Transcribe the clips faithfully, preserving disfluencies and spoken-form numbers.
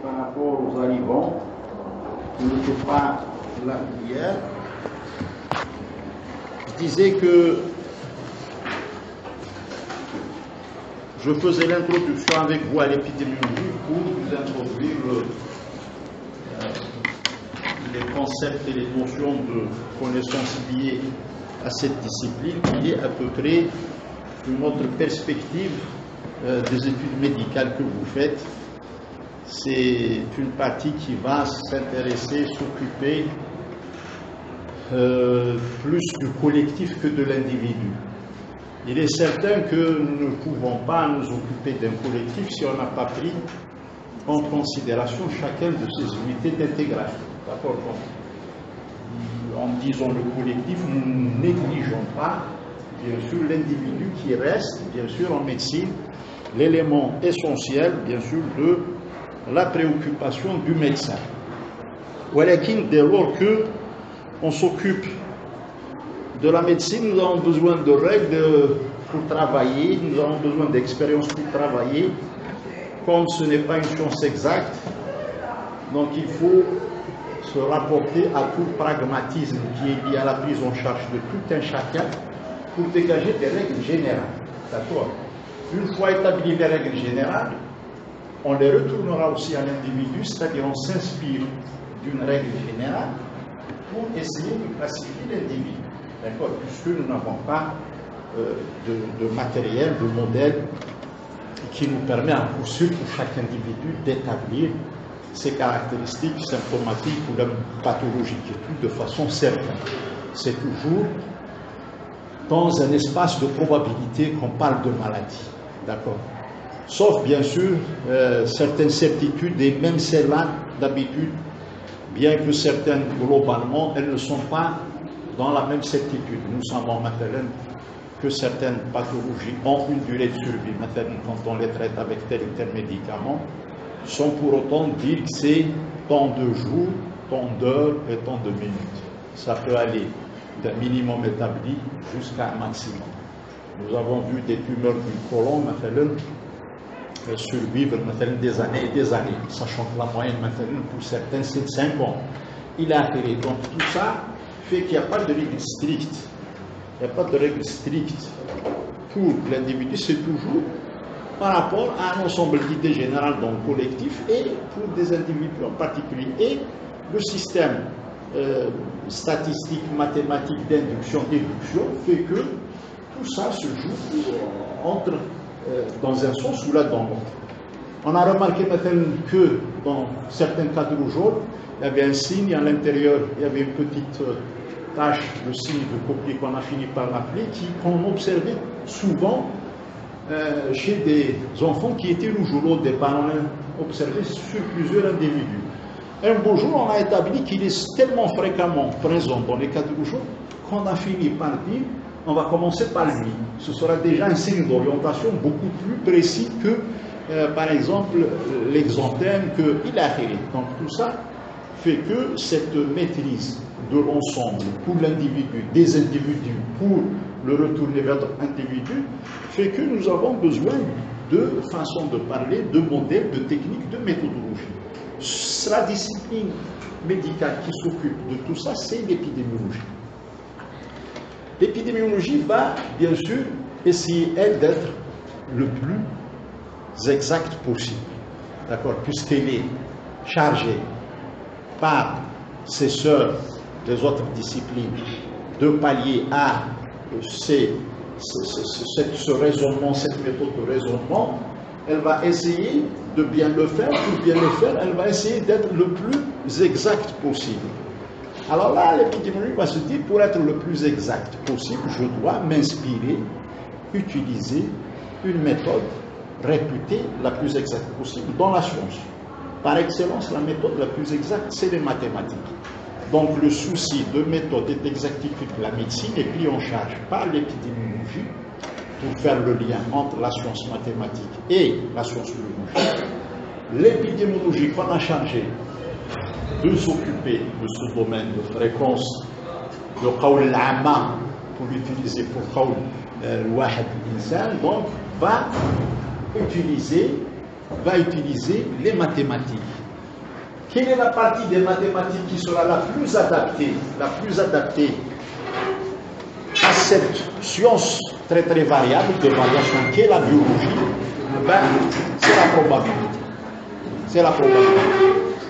par rapport aux arrivants qui n'étaient pas là hier. Je disais que je faisais l'introduction avec vous à l'épidémiologie pour vous introduire euh, les concepts et les notions de connaissances liées à cette discipline qui est à peu près une autre perspective euh, des études médicales que vous faites. C'est une partie qui va s'intéresser, s'occuper euh, plus du collectif que de l'individu. Il est certain que nous ne pouvons pas nous occuper d'un collectif si on n'a pas pris en considération chacune de ces unités d'intégration. D'accord? En disant le collectif, nous ne négligeons pas, bien sûr, l'individu qui reste, bien sûr, en médecine, l'élément essentiel, bien sûr, de la préoccupation du médecin. Voilà qu'il, dès lors qu'on s'occupe de la médecine, nous avons besoin de règles pour travailler, nous avons besoin d'expérience pour travailler. Comme ce n'est pas une science exacte, donc il faut se rapporter à tout pragmatisme qui est lié à la prise en charge de tout un chacun pour dégager des règles générales. D'accord? Une fois établies les règles générales, on les retournera aussi à l'individu, c'est-à-dire on s'inspire d'une règle générale pour essayer de classifier l'individu. D'accord? Puisque nous n'avons pas euh, de, de matériel, de modèle qui nous permet à coup sûr pour chaque individu d'établir ses caractéristiques symptomatiques ou même pathologiques et tout de façon certaine. C'est toujours dans un espace de probabilité qu'on parle de maladie. D'accord? Sauf bien sûr euh, certaines certitudes, et même celles-là d'habitude, bien que certaines globalement, elles ne sont pas dans la même certitude. Nous savons maintenant que certaines pathologies ont une durée de survie, maintenant quand on les traite avec tel ou tel médicament, sans pour autant dire que c'est tant de jours, tant d'heures et tant de minutes. Ça peut aller d'un minimum établi jusqu'à un maximum. Nous avons vu des tumeurs du côlon, maintenant, survivre maintenant des années et des années, sachant que la moyenne maintenant pour certains c'est de cinq ans. Il a atterri. Donc tout ça fait qu'il n'y a pas de règle stricte. Il n'y a pas de règle stricte pour l'individu, c'est toujours par rapport à un ensemble d'idées générales dans le collectif et pour des individus en particulier. Et le système euh, statistique, mathématique d'induction-déduction fait que tout ça se joue entre euh, dans un sens ou là dans l'autre. On a remarqué maintenant que dans certains cadres jaunes, il y avait un signe à l'intérieur, il y avait une petite euh, tache, le signe de copier qu'on a fini par l'appeler, qu'on observait souvent euh, chez des enfants qui étaient rougeoleux au départ. On l'a observé sur plusieurs individus. Un beau jour, on a établi qu'il est tellement fréquemment présent dans les cadres jaunes qu'on a fini par dire on va commencer par lui. Ce sera déjà un signe d'orientation beaucoup plus précis que, euh, par exemple, l'exanthème qu'il a hérité. Donc tout ça fait que cette maîtrise de l'ensemble pour l'individu, des individus, pour le retourner vers l'individu, fait que nous avons besoin de façons de parler, de modèles, de techniques, de méthodologie. La discipline médicale qui s'occupe de tout ça, c'est l'épidémiologie. L'épidémiologie va, bien sûr, essayer, elle, d'être le plus exacte possible. D'accord? Puisqu'elle est chargée par ses sœurs des autres disciplines de pallier à ces, ce, ce, ce raisonnement, cette méthode de raisonnement, elle va essayer de bien le faire. Pour bien le faire, elle va essayer d'être le plus exact possible. Alors là, l'épidémiologie va se dire, pour être le plus exact possible, je dois m'inspirer, utiliser une méthode réputée la plus exacte possible dans la science. Par excellence, la méthode la plus exacte, c'est les mathématiques. Donc le souci de méthode et d'exactitude de la médecine est pris en charge par l'épidémiologie pour faire le lien entre la science mathématique et la science biologique. L'épidémiologie qu'on a chargé de s'occuper de ce domaine de fréquence de qawl al-amma pour l'utiliser pour qawl al-wahid al-insan, donc va utiliser va utiliser les mathématiques. Quelle est la partie des mathématiques qui sera la plus adaptée, la plus adaptée à cette science très très variable de variation qu'est la biologie? Ben, c'est la probabilité. C'est la probabilité.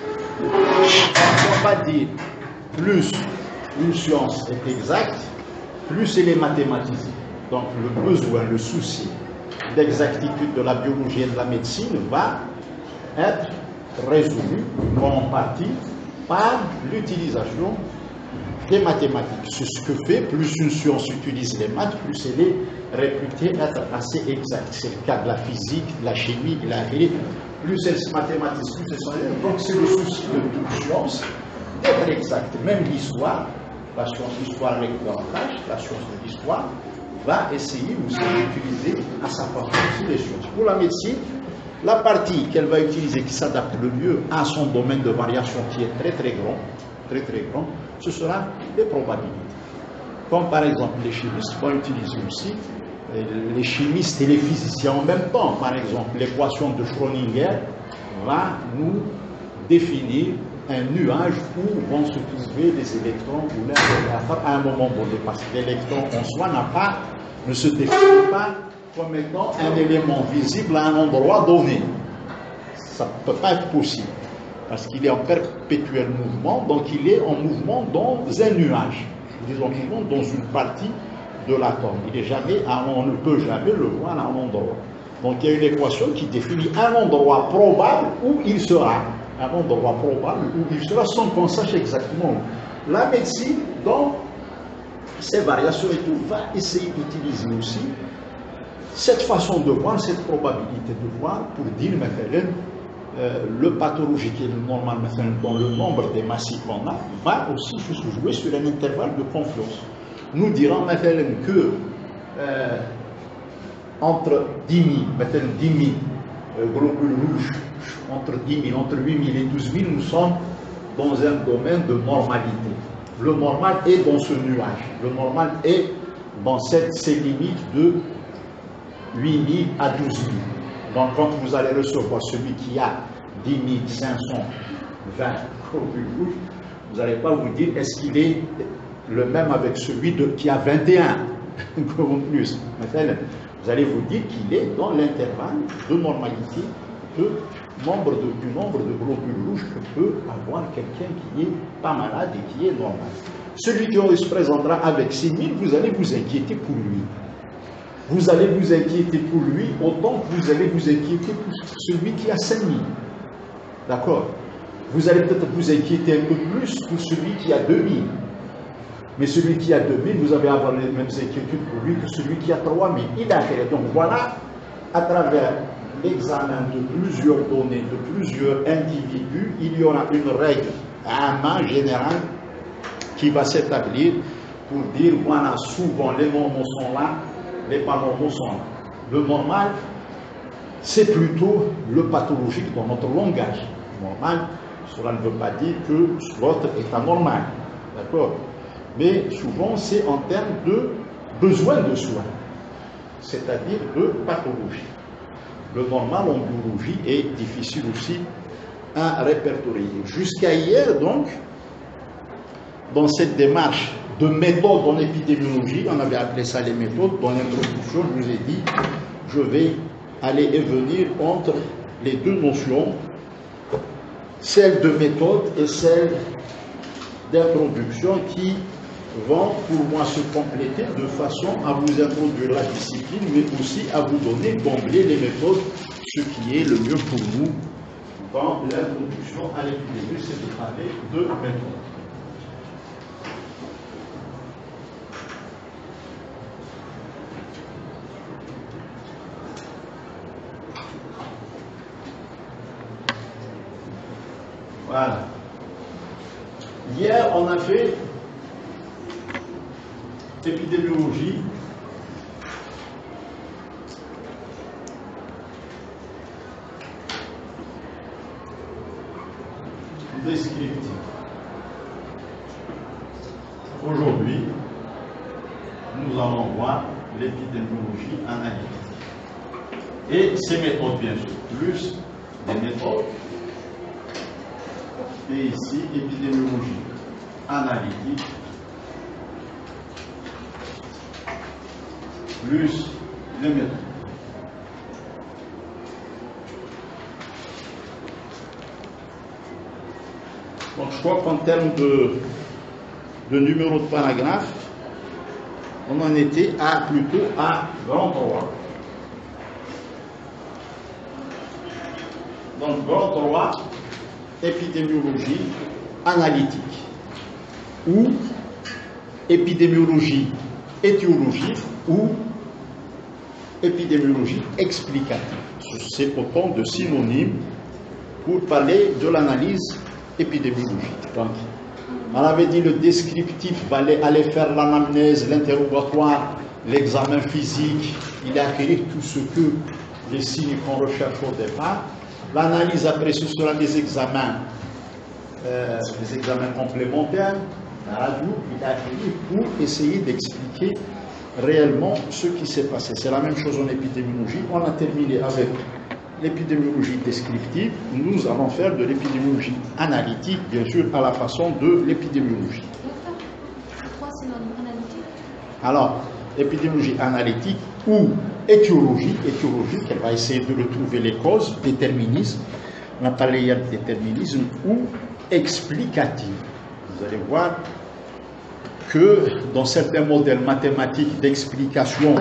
On va dire plus une science est exacte, plus elle est mathématisée. Donc le besoin, le souci d'exactitude de la biologie et de la médecine va être résolu en partie par l'utilisation des mathématiques. C'est ce que fait, plus une science utilise les maths, plus elle est réputée être assez exacte. C'est le cas de la physique, de la chimie, de la chimie. Plus elle se mathématise, plus elle s'en est. Donc c'est le souci de toute science d'être exacte. Même l'histoire, la science d'histoire avec l'avantage, la science de l'histoire, va essayer aussi d'utiliser à sa façon aussi les sciences. Pour la médecine, la partie qu'elle va utiliser qui s'adapte le mieux à son domaine de variation qui est très très grand, très très grand, ce sera les probabilités. Comme par exemple les chimistes vont utiliser aussi, les chimistes et les physiciens en même temps. Par exemple, l'équation de Schrödinger va nous définir un nuage où vont se trouver les électrons ou l'un à un moment donné, parce que l'électron en soi n'a pas, ne se définit pas comme étant un élément visible à un endroit donné. Ça ne peut pas être possible, parce qu'il est en perpétuel mouvement, donc il est en mouvement dans un nuage, disons en mouvement dans une partie de l'atome. Il est jamais, on ne peut jamais le voir à un endroit. Donc il y a une équation qui définit un endroit probable où il sera, un endroit probable où il sera sans qu'on sache exactement où. La médecine, dans ses variations et tout, va essayer d'utiliser aussi cette façon de voir, cette probabilité de voir pour dire, maintenant, euh, le pathologique et le normal, maintenant, dans le nombre des massifs qu'on a, va aussi se jouer sur un intervalle de confiance. Nous dirons, maintenant, que euh, entre dix mille, maintenant dix mille euh, globules rouges, entre dix mille, entre huit mille et douze mille, nous sommes dans un domaine de normalité. Le normal est dans ce nuage. Le normal est dans cette, ces limites de huit mille à douze mille. Donc quand vous allez recevoir celui qui a dix mille cinq cent vingt globules rouges, vous n'allez pas vous dire est-ce qu'il est le même avec celui de, qui a vingt et un en plus. Vous allez vous dire qu'il est dans l'intervalle de normalité de nombre de, du nombre de globules rouges que peut avoir quelqu'un qui n'est pas malade et qui est normal. Celui qui se présentera avec six mille, vous allez vous inquiéter pour lui. Vous allez vous inquiéter pour lui autant que vous allez vous inquiéter pour celui qui a cinq mille. D'accord? Vous allez peut-être vous inquiéter un peu plus pour celui qui a deux mille. Mais celui qui a deux mille, vous allez avoir les mêmes inquiétudes pour lui que celui qui a trois mille. Il a fait. Donc voilà, à travers l'examen de plusieurs données, de plusieurs individus, il y aura une règle, un main général qui va s'établir pour dire, voilà, souvent les normaux sont là, les pas normaux sont là. Le normal, c'est plutôt le pathologique dans notre langage. Normal, cela ne veut pas dire que l'autre est anormal. D'accord? Mais souvent, c'est en termes de besoin de soins, c'est-à-dire de pathologie. Le normal en biologie est difficile aussi à répertorier. Jusqu'à hier, donc, dans cette démarche de méthode en épidémiologie, on avait appelé ça les méthodes, dans l'introduction, je vous ai dit, je vais aller et venir entre les deux notions, celle de méthode et celle d'introduction, qui vont pour moi se compléter de façon à vous introduire la discipline, mais aussi à vous donner d'emblée les méthodes, ce qui est le mieux pour nous dans l'introduction à l'épidémie, c'est de parler de méthode. Voilà. Hier, on a fait épidémiologie, descriptive. Aujourd'hui, nous allons voir l'épidémiologie analytique. Et ces méthodes, bien sûr, plus des méthodes Et ici, épidémiologie analytique, plus les méthodes. Donc je crois qu'en termes de, de numéro de paragraphe, on en était à plutôt à grand trois. Donc grand trois, épidémiologie analytique ou épidémiologie étiologique ou épidémiologie explicative. C'est autant de synonymes pour parler de l'analyse épidémiologique. Donc, on avait dit le descriptif allait, allait faire l'anamnèse, l'interrogatoire, l'examen physique, il a acquis tout ce que les signes qu'on recherche au départ. L'analyse après ce sera des examens, euh, des examens complémentaires, la radio, il a acquis pour essayer d'expliquer réellement ce qui s'est passé. C'est la même chose en épidémiologie. On a terminé avec l'épidémiologie descriptive. Nous allons faire de l'épidémiologie analytique, bien sûr, à la façon de l'épidémiologie. Pourquoi synonyme analytique? Alors, épidémiologie analytique ou étiologie, étiologique, elle va essayer de retrouver les causes, déterminisme, on a parlé hier de déterminisme, ou explicative. Vous allez voir que dans certains modèles mathématiques d'explication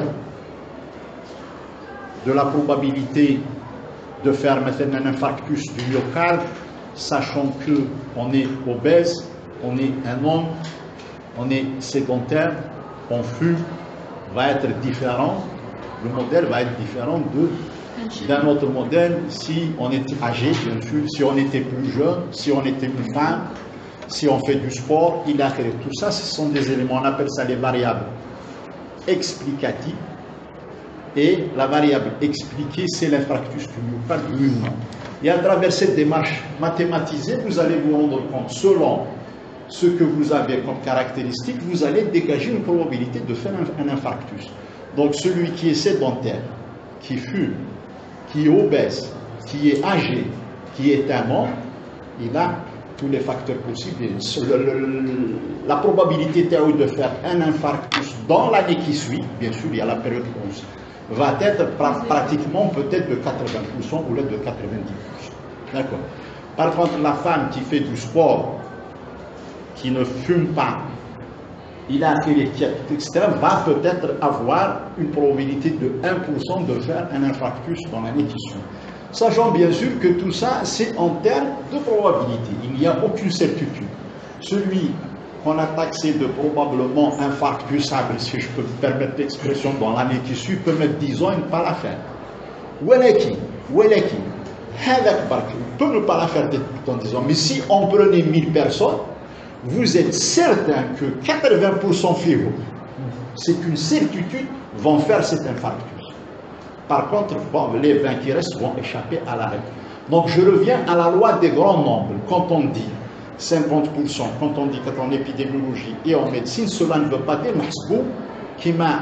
de la probabilité de faire maintenant un infarctus du myocarde, sachant qu'on est obèse, on est un homme, on est sédentaire, on fume, va être différent, le modèle va être différent d'un autre modèle si on était âgé, bien sûr, si on était plus jeune, si on était plus femme, si on fait du sport, il a créé. Tout ça, ce sont des éléments, on appelle ça les variables explicatives. Et la variable expliquée, c'est l'infarctus du myocarde lui-même. Et à travers cette démarche mathématisée, vous allez vous rendre compte, selon ce que vous avez comme caractéristique, vous allez dégager une probabilité de faire un, un infarctus. Donc celui qui est sédentaire, qui fume, qui est obèse, qui est âgé, qui est un homme, il a tous les facteurs possibles. Le, le, la probabilité théorique de faire un infarctus dans l'année qui suit, bien sûr, il y a la période onze, va être pra pratiquement peut-être de quatre-vingts pour cent ou de quatre-vingt-dix pour cent. D'accord. Par contre, la femme qui fait du sport, qui ne fume pas, il a fait les diabètes extrêmes, va peut-être avoir une probabilité de un pour cent de faire un infarctus dans l'année qui suit. Sachant bien sûr que tout ça, c'est en termes de probabilité. Il n'y a aucune certitude. Celui qu'on a taxé de probablement infarctusable, si je peux me permettre l'expression, dans l'année qui suit, peut mettre dix ans et ne pas la faire. Weleki, Weleki, on peut ne pas la faire dans dix ans. Mais si on prenait mille personnes, vous êtes certain que quatre-vingts pour cent fibres, c'est une certitude, vont faire cet infarctus. Par contre, bon, les vingt qui restent vont échapper à la règle. Donc je reviens à la loi des grands nombres. Quand on dit cinquante pour cent, quand on dit qu'en épidémiologie et en médecine, cela ne veut pas dire qui m'a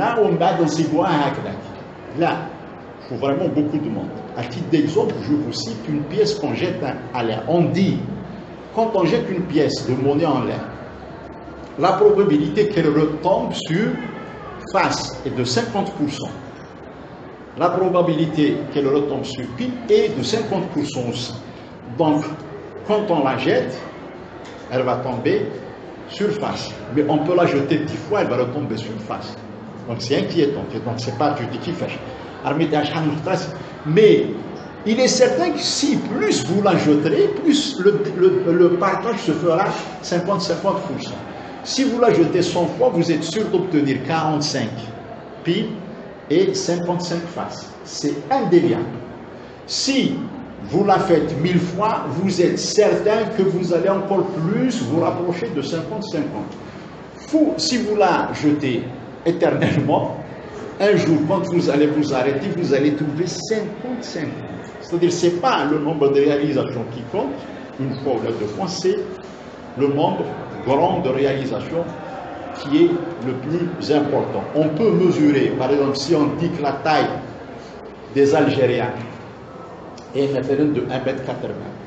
là, il faut vraiment beaucoup de monde. À titre d'exemple, je vous cite une pièce qu'on jette à l'air. On dit, quand on jette une pièce de monnaie en l'air, la probabilité qu'elle retombe sur face est de cinquante pour cent. La probabilité qu'elle retombe sur pile est de cinquante pour cent aussi. Donc, quand on la jette, elle va tomber sur face. Mais on peut la jeter dix fois, elle va retomber sur face. Donc, c'est inquiétant. Donc, c'est pas du qui fait. Mais il est certain que si plus vous la jeterez, plus le, le, le partage se fera cinquante à cinquante pour cent. Si vous la jetez cent fois, vous êtes sûr d'obtenir quarante-cinq piles et cinquante-cinq faces. C'est indéniable. Si vous la faites mille fois, vous êtes certain que vous allez encore plus vous rapprocher de cinquante à cinquante. Si vous la jetez éternellement, un jour, quand vous allez vous arrêter, vous allez trouver cinquante à cinquante. C'est-à-dire, ce n'est pas le nombre de réalisations qui compte, une fois ou deux fois, c'est le nombre grand de réalisations qui est le plus important. On peut mesurer, par exemple, si on dit que la taille des Algériens est maintenant de un mètre quatre-vingts,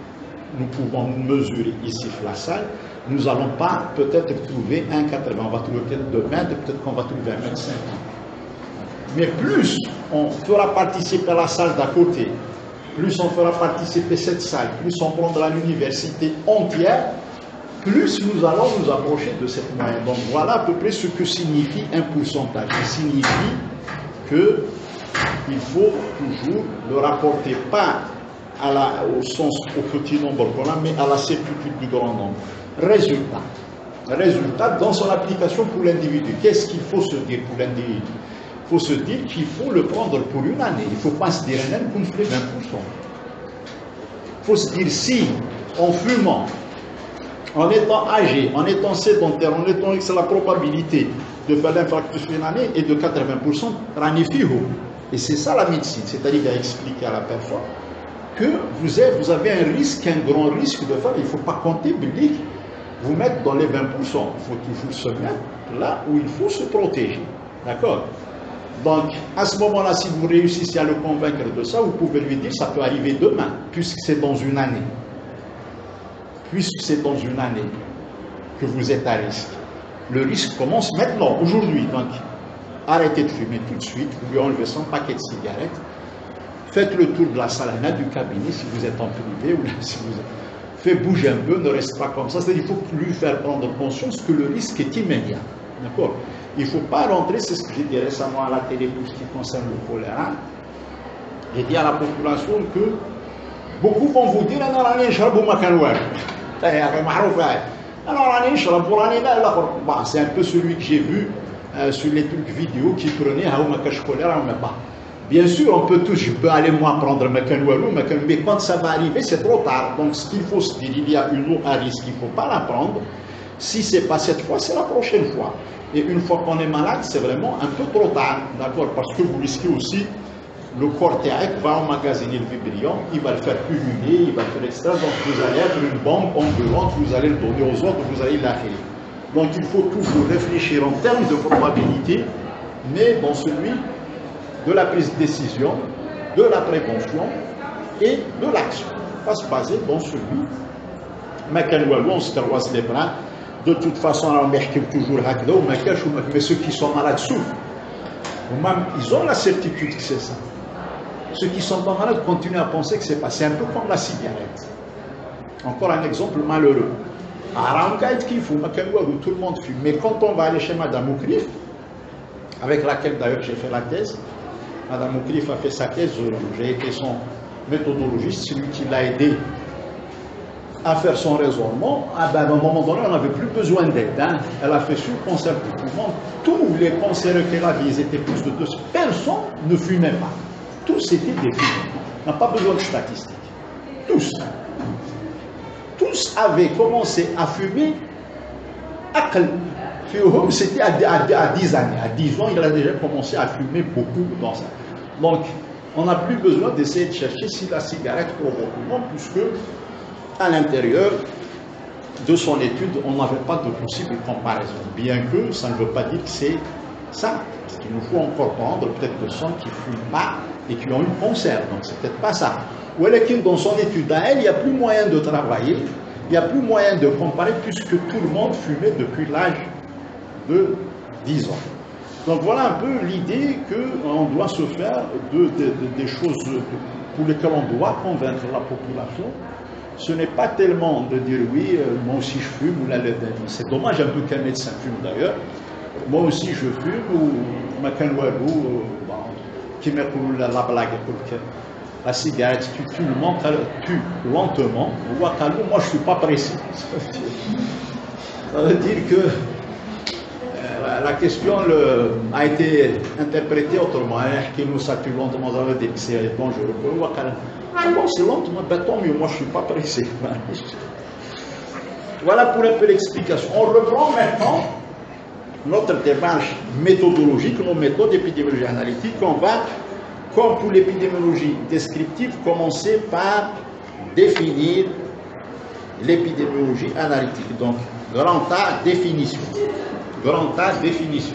nous pouvons mesurer ici la salle, nous n'allons pas peut-être trouver un quatre-vingts, on va trouver peut-être deux mètres, peut-être qu'on va trouver un mètre cinquante. Mais plus on fera participer la salle d'à côté, plus on fera participer cette salle, plus on prendra l'université entière, plus nous allons nous approcher de cette moyenne. Donc voilà à peu près ce que signifie un pourcentage. Il signifie que il faut toujours le rapporter pas à la, au sens au petit nombre qu'on a, mais à la certitude du grand nombre. Résultat. Résultat dans son application pour l'individu. Qu'est-ce qu'il faut se dire pour l'individu? Il faut se dire qu'il faut le prendre pour une année. Il ne faut pas se dire un an qu'on fait vingt pour cent. Il faut se dire si, en fumant, en étant âgé, en étant sédentaire, en étant que c'est la probabilité de faire l'infarctus une année est de quatre-vingts pour cent, et c'est ça la médecine, c'est-à-dire d'expliquer à la personne que vous avez, vous avez un risque, un grand risque de faire, il ne faut pas compter biblique, vous mettre dans les vingt pour cent, il faut toujours se mettre là où il faut se protéger, d'accord? Donc, à ce moment-là, si vous réussissez à le convaincre de ça, vous pouvez lui dire, ça peut arriver demain, puisque c'est dans une année. Puisque c'est dans une année que vous êtes à risque. Le risque commence maintenant, aujourd'hui. Donc, arrêtez de fumer tout de suite, vous lui enlevez son paquet de cigarettes, faites le tour de la salle du cabinet si vous êtes en privé, ou si vous faites bouger un peu, ne reste pas comme ça. C'est-à-dire qu'il faut lui faire prendre conscience que le risque est immédiat. D'accord? Il ne faut pas rentrer, c'est ce que j'ai dit récemment à la télé pour ce qui concerne le choléra. J'ai dit à la population que beaucoup vont vous dire alors c'est un peu celui que j'ai vu euh, sur les trucs vidéo qui prenaient bien sûr on peut tous, je peux aller moi prendre mais quand ça va arriver c'est trop tard. Donc ce qu'il faut se dire, il y a une eau à risque, il ne faut pas la prendre. Si ce n'est pas cette fois, c'est la prochaine fois. Et une fois qu'on est malade, c'est vraiment un peu trop tard, d'accord? Parce que vous risquez aussi, le corps théâtre va emmagasiner le vibrion, il va le faire pulluler, il va le faire extraire, donc vous allez être une bombe ambulante, vous allez le donner aux autres, vous allez l'acquérir. Donc il faut toujours réfléchir en termes de probabilité, mais dans celui de la prise de décision, de la prévention et de l'action. On va se baser dans celui, on se croise les bras. De toute façon, on dit toujours mais ceux qui sont malades souffrent. Ils ont la certitude que c'est ça. Ceux qui ne sont pas malades continuent à penser que c'est pas. C'est un peu comme la cigarette. Encore un exemple malheureux. À où tout le monde fume. Mais quand on va aller chez Madame Oukrif, avec laquelle d'ailleurs j'ai fait la thèse, Madame Oukrif a fait sa thèse, j'ai été son méthodologiste, c'est lui qui l'a aidé à faire son raisonnement. Ah ben, à un moment donné, on n'avait plus besoin d'aide. Hein. Elle a fait sur le cancer du poumon. Tous les cancers qu'elle avait, ils étaient plus de deux. Personne ne fumait pas. Tous étaient des fumeurs. On n'a pas besoin de statistiques. Tous. Tous avaient commencé à fumer. C'était à, à, à dix années. À dix ans, il a déjà commencé à fumer beaucoup dans ça. Donc, on n'a plus besoin d'essayer de chercher si la cigarette provoque ou non, puisque à l'intérieur de son étude, on n'avait pas de possible comparaison. Bien que ça ne veut pas dire que c'est ça. Parce qu'il nous faut encore prendre peut-être des gens qui ne fument pas et qui ont eu le cancer. Donc c'est peut-être pas ça. Ou elle est dans son étude à elle, il n'y a plus moyen de travailler, il n'y a plus moyen de comparer puisque tout le monde fumait depuis l'âge de dix ans. Donc voilà un peu l'idée qu'on doit se faire de, de, de, des choses pour lesquelles on doit convaincre la population. Ce n'est pas tellement de dire oui, euh, moi aussi je fume, ou la c'est dommage un peu qu'un médecin fume d'ailleurs. Moi aussi je fume, ou ma canoualou, qui me coule la blague, la cigarette, tu tues tu lentement, moi je ne suis pas précis. Ça veut dire que euh, la question le, a été interprétée autrement, hein, qui nous satue lentement, ça veut dire que c'est dangereux. Ah bon, c'est lentement, ben tant mieux, moi je ne suis pas pressé. Voilà pour un peu l'explication. On reprend maintenant notre démarche méthodologique, nos méthodes d'épidémiologie analytique. On va, comme pour l'épidémiologie descriptive, commencer par définir l'épidémiologie analytique. Donc, grand A, définition. Grand A, définition.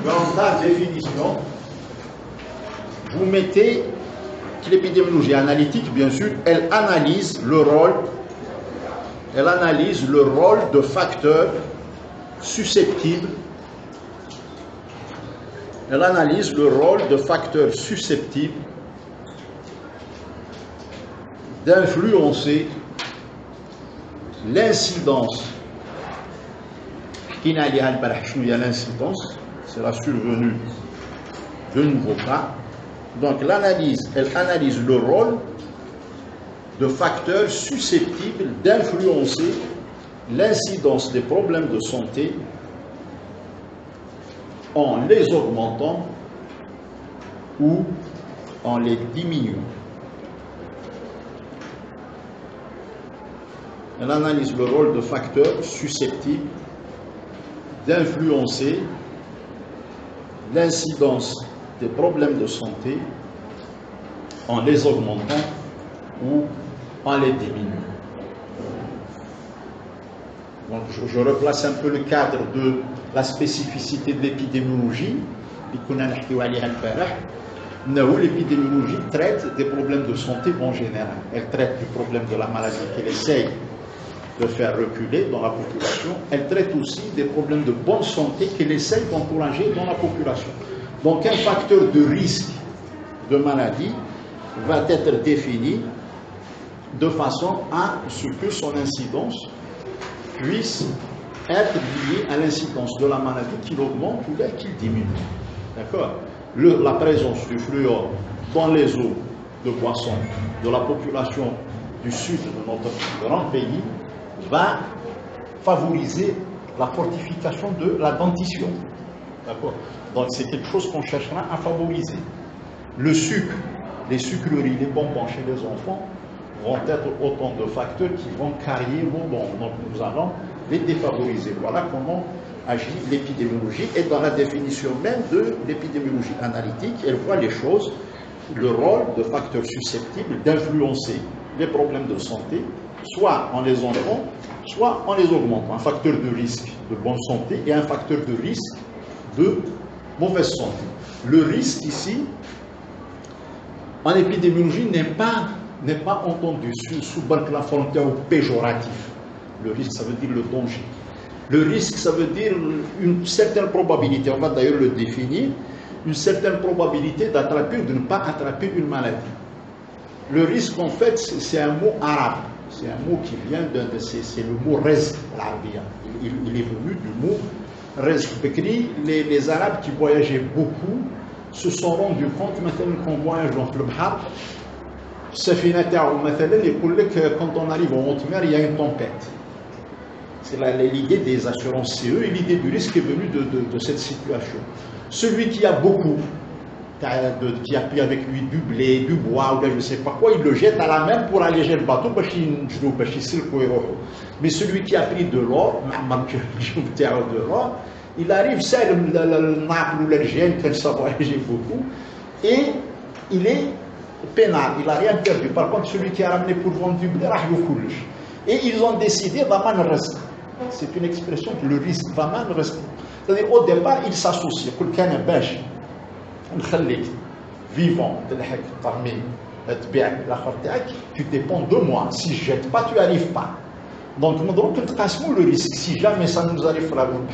dans ta définition, vous mettez que l'épidémiologie analytique, bien sûr, elle analyse le rôle, elle analyse le rôle de facteurs susceptibles, elle analyse le rôle de facteurs susceptibles d'influencer l'incidence. Il y a l'incidence, c'est la survenue de nouveaux cas. Donc l'analyse, elle analyse le rôle de facteurs susceptibles d'influencer l'incidence des problèmes de santé en les augmentant ou en les diminuant. Elle analyse le rôle de facteurs susceptibles d'influencer l'incidence des problèmes de santé en les augmentant ou en les diminuant. Donc je, je replace un peu le cadre de la spécificité de l'épidémiologie. L'épidémiologie traite des problèmes de santé en général. Elle traite du problème de la maladie qu'elle essaye de faire reculer dans la population. Elle traite aussi des problèmes de bonne santé qu'elle essaye d'encourager dans la population. Donc un facteur de risque de maladie va être défini de façon à ce que son incidence puisse être liée à l'incidence de la maladie qui augmente ou qui diminue. D'accord? La présence du fluor dans les eaux de boisson de la population du sud de notre grand pays va favoriser la fortification de la dentition. D'accord? Donc c'est quelque chose qu'on cherchera à favoriser. Le sucre, les sucreries, les bonbons chez les enfants vont être autant de facteurs qui vont carrier vos dents. Donc nous allons les défavoriser. Voilà comment agit l'épidémiologie. Et dans la définition même de l'épidémiologie analytique, elle voit les choses, le rôle de facteurs susceptibles d'influencer les problèmes de santé, soit en les enlevant, soit en les augmentant. Un facteur de risque de bonne santé et un facteur de risque de mauvaise santé. Le risque ici, en épidémiologie, n'est pas, n'est pas entendu sous, sous la forme péjorative. Le risque, ça veut dire le danger. Le risque, ça veut dire une certaine probabilité, on va d'ailleurs le définir, une certaine probabilité d'attraper ou de ne pas attraper une maladie. Le risque, en fait, c'est un mot arabe. C'est un mot qui vient de, de c'est le mot rizq, l'arabia. Il, il est venu du mot rizq. Les, les Arabes qui voyageaient beaucoup se sont rendus compte, maintenant, qu'on voyage dans le Bahar, quand on arrive en haute mer, il y a une tempête. C'est l'idée des assurances C E et l'idée du risque est venue de, de, de cette situation. Celui qui a beaucoup, qui a pris avec lui du blé, du bois, ou je ne sais pas quoi, il le jette à la mer pour alléger le bateau. Mais celui qui a pris de l'or, de l'or, il arrive, c'est le Naples ou l'Algérie, qu'elle s'est voyagé beaucoup, et il est pénal, il n'a rien perdu. Par contre, celui qui a ramené pour vendre du blé, et ils ont décidé, c'est une expression que le risque, c'est-à-dire au départ, ils s'associent. Vivant, tu dépends de moi. Si je ne jette pas, tu n'arrives pas. Donc, le risque, si jamais ça nous arrive,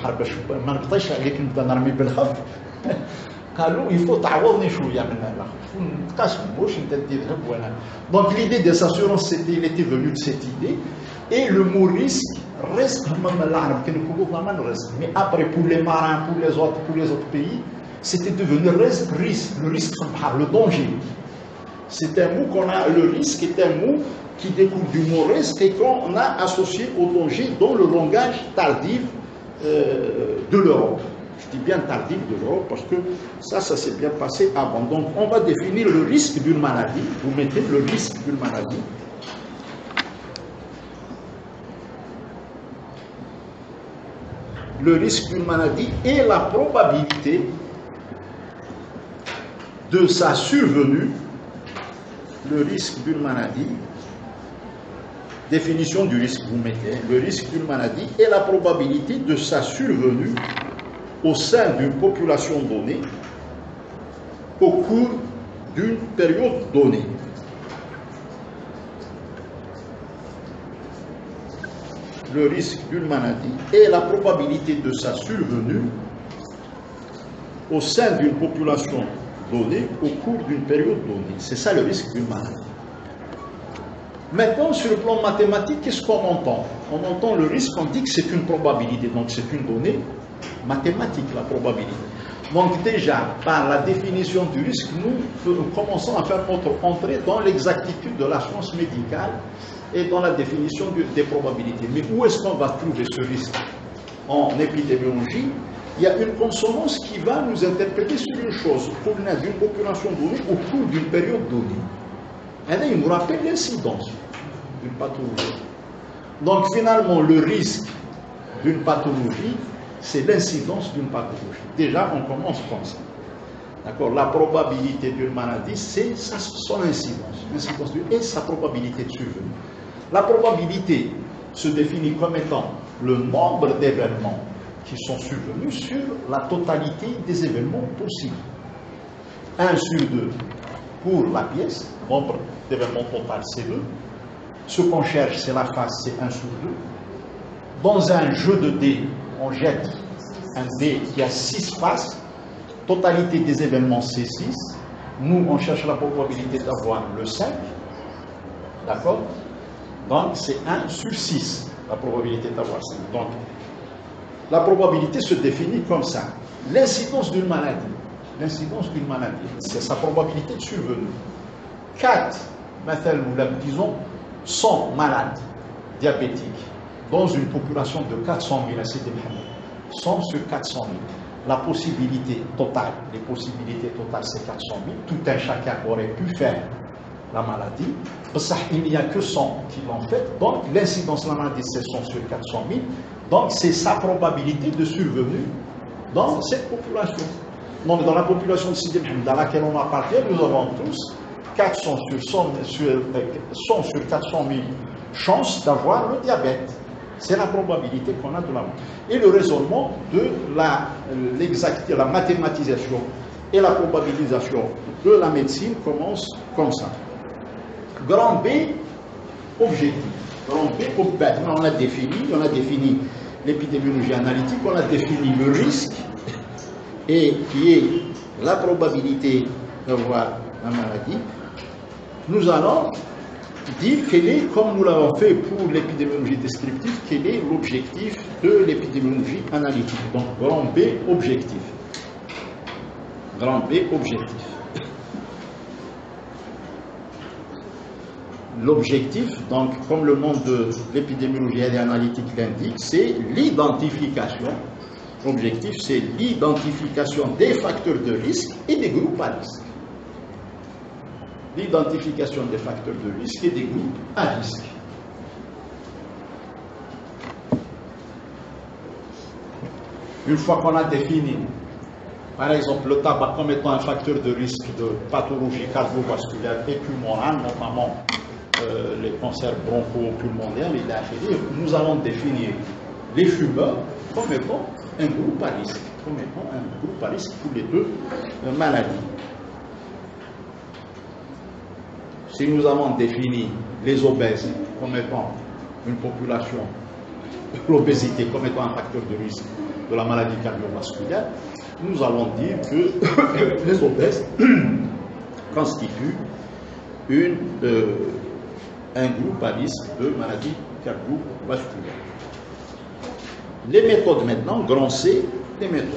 il faut تعوضني شويه من الاخر نتقاسموا واش انت دير ذهب وانا. Donc l'idée des assurances, c'était, il était venu de cette idée, et le mot risque reste même l'arabe qui ne couvre pas le risque. Mais après, pour les marins, pour les autres, pour les autres pays, c'était devenu risque, risque, le risque, le danger. C'est un mot qu'on a, le risque est un mot qui découle du mot risque et qu'on a associé au danger dans le langage tardif euh, de l'Europe. Je dis bien tardif de l'Europe parce que ça, ça s'est bien passé avant. Donc, on va définir le risque d'une maladie. Vous mettez le risque d'une maladie. Le risque d'une maladie et la probabilité de sa survenue. Le risque d'une maladie. Définition du risque, vous mettez le risque d'une maladie et la probabilité de sa survenue au sein d'une population donnée au cours d'une période donnée. Le risque d'une maladie et la probabilité de sa survenue au sein d'une population donnée au cours d'une période donnée. C'est ça le risque d'une maladie. Maintenant, sur le plan mathématique, qu'est-ce qu'on entend? On entend le risque, on dit que c'est une probabilité, donc c'est une donnée mathématique, la probabilité. Donc déjà, par la définition du risque, nous, nous commençons à faire notre entrée dans l'exactitude de la science médicale et dans la définition de, des probabilités. Mais où est-ce qu'on va trouver ce risque? En épidémiologie, il y a une consonance qui va nous interpréter sur une chose, au cours d'une population donnée, au cours d'une période donnée. Et là, il nous rappelle l'incidence d'une pathologie. Donc finalement, le risque d'une pathologie, c'est l'incidence d'une pathologie. Déjà, on commence comme ça. D'accord? La probabilité d'une maladie, c'est son incidence. L'incidence et sa probabilité de survenue. La probabilité se définit comme étant le nombre d'événements qui sont survenus sur la totalité des événements possibles. un sur deux pour la pièce, nombre d'événements total c'est deux. Ce qu'on cherche, c'est la face, c'est un sur deux. Dans un jeu de dés, on jette un dé qui a six faces. Totalité des événements, c'est six. Nous, on cherche la probabilité d'avoir le cinq. D'accord? Donc, c'est un sur six, la probabilité d'avoir cinq. Donc, la probabilité se définit comme ça. L'incidence d'une maladie. L'incidence d'une maladie, c'est sa probabilité de survenue. quatre, disons, cent malades diabétiques dans une population de quatre cent mille à Sidi Mohamed. cent sur quatre cent mille. La possibilité totale, les possibilités totales, c'est quatre cent mille. Tout un chacun aurait pu faire la maladie. Il n'y a que cent qui l'ont fait. Donc, l'incidence de la maladie, c'est cent sur quatre cent mille. Donc, c'est sa probabilité de survenue dans cette population. Donc, dans la population de Sidi Mohamed, dans laquelle on appartient, nous avons tous quatre cents sur cent, sur, cent sur quatre cent mille chances d'avoir le diabète. C'est la probabilité qu'on a de la mort. Et le raisonnement de la, l'exact, la mathématisation et la probabilisation de la médecine commence comme ça. Grand B, objectif. Grand B, on a défini, on a défini l'épidémiologie analytique, on a défini le risque, et qui est la probabilité d'avoir la maladie. Nous allons dire quel est, comme nous l'avons fait pour l'épidémiologie descriptive, quel est l'objectif de l'épidémiologie analytique. Donc, grand B, objectif. Grand B, objectif. L'objectif, donc, comme le nom de l'épidémiologie analytique l'indique, c'est l'identification. L'objectif, c'est l'identification des facteurs de risque et des groupes à risque. L'identification des facteurs de risque et des groupes à risque. Une fois qu'on a défini, par exemple, le tabac comme étant un facteur de risque de pathologie cardiovasculaire et pulmonaire, notamment euh, les cancers broncho-pulmonaires, nous allons définir les fumeurs comme étant un groupe à risque, comme étant un groupe à risque pour les deux euh, maladies. Si nous avons défini les obèses comme étant une population, l'obésité comme étant un facteur de risque de la maladie cardiovasculaire, nous allons dire que les obèses constituent une, euh, un groupe à risque de maladie cardiovasculaire. Les méthodes maintenant, grand C, les méthodes.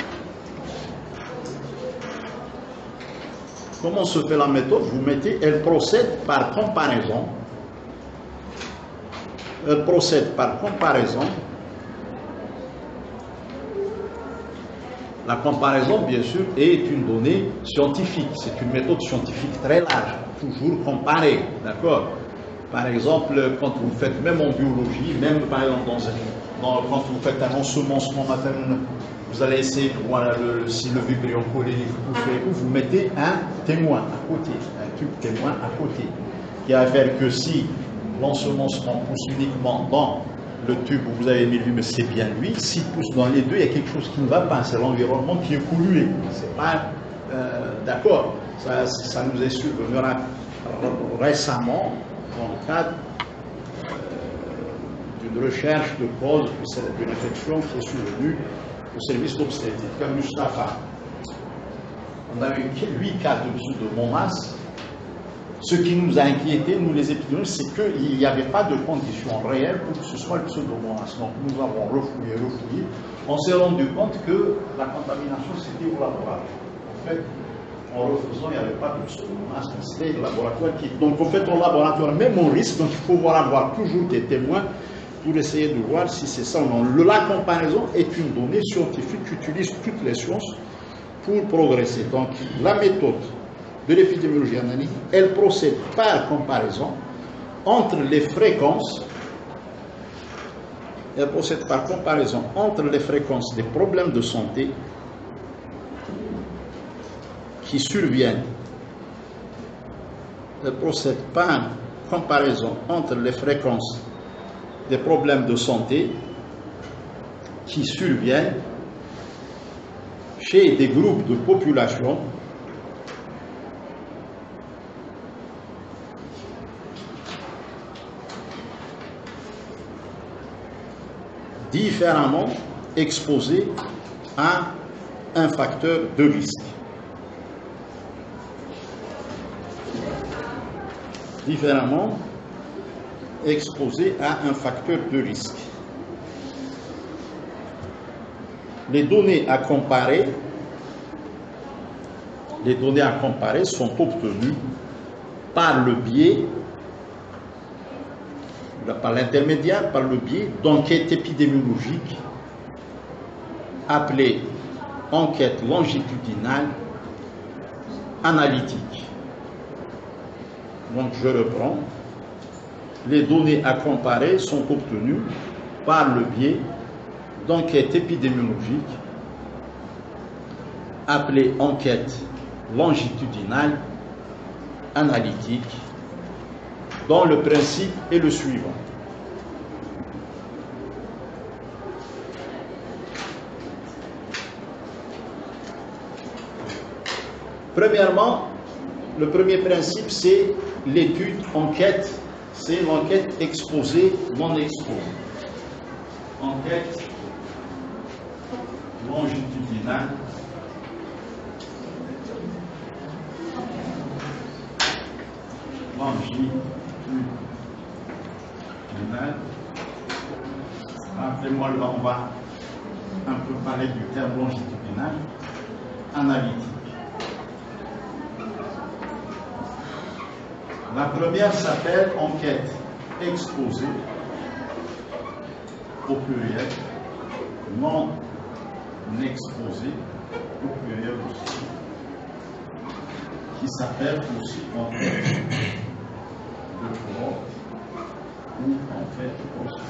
Comment se fait la méthode? Vous mettez, elle procède par comparaison. Elle procède par comparaison. La comparaison, bien sûr, est une donnée scientifique. C'est une méthode scientifique très large. Toujours comparer, d'accord? Par exemple, quand vous faites, même en biologie, même par exemple dans, dans, quand vous faites un ensemencement maternel, vous allez essayer de voir le, si le vibrion collé est poussé, ou vous mettez un témoin à côté, un tube témoin à côté, qui va faire que si l'ensemencement pousse uniquement dans le tube où vous avez mis lui, mais c'est bien lui. S'il pousse dans les deux, il y a quelque chose qui ne va pas. C'est l'environnement qui est pollué. C'est pas euh, d'accord. Ça, ça nous est survenu récemment dans le cadre euh, d'une recherche de cause d'une infection qui est survenue au service d'obstétrique à Mustapha. On a eu huit cas de pseudomonas. Ce qui nous a inquiété, nous les épidémiologistes, c'est qu'il n'y avait pas de conditions réelles pour que ce soit le pseudomonas. Donc nous avons refouillé, refouillé. On s'est rendu compte que la contamination, c'était au laboratoire. En fait, en refaisant, il n'y avait pas de pseudomonas, mais c'était le laboratoire qui... Donc en fait, au laboratoire, même on risque, donc il faut voir avoir toujours des témoins pour essayer de voir si c'est ça ou non. La comparaison est une donnée scientifique qui utilise toutes les sciences pour progresser. Donc la méthode de l'épidémiologie analytique, elle procède par comparaison entre les fréquences, elle procède par comparaison entre les fréquences des problèmes de santé qui surviennent, elle procède par comparaison entre les fréquences des problèmes de santé qui surviennent chez des groupes de population différemment exposés à un facteur de risque. Différemment exposés à un facteur de risque. Les données à comparer, les données à comparer sont obtenues par le biais par l'intermédiaire, par le biais d'enquêtes épidémiologiques appelées enquêtes longitudinales analytiques. Donc je reprends, les données à comparer sont obtenues par le biais d'enquêtes épidémiologiques appelées enquêtes longitudinales analytiques, dont le principe est le suivant. Premièrement, le premier principe, c'est l'étude enquête, c'est l'enquête exposée, non exposée. Enquête longitudinale longitudinale. Rappelez-moi, on va un peu parler du terme longitudinal, analytique. La première s'appelle enquête exposée, au pluriel, non exposée, au pluriel aussi, qui s'appelle aussi enquête de cohorte ou enquête aussi.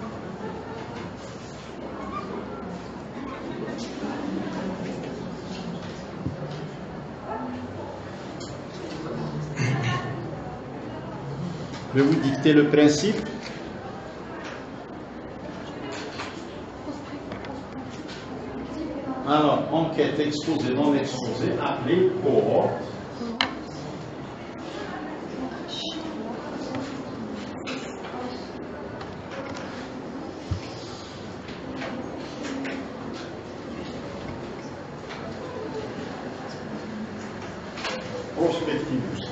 Je vais vous dicter le principe. Alors, enquête exposée, non exposée, appelée cohorte. Prospectivus.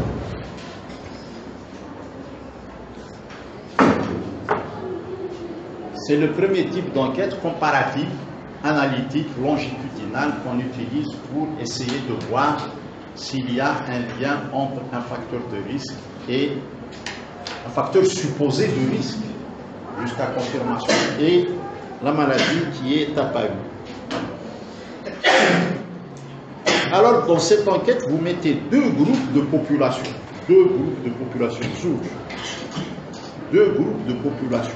C'est le premier type d'enquête comparative, analytique, longitudinale qu'on utilise pour essayer de voir s'il y a un lien entre un facteur de risque et un facteur supposé de risque, jusqu'à confirmation, et la maladie qui est apparue. Alors, dans cette enquête, vous mettez deux groupes de population. Deux groupes de population. Deux groupes de population.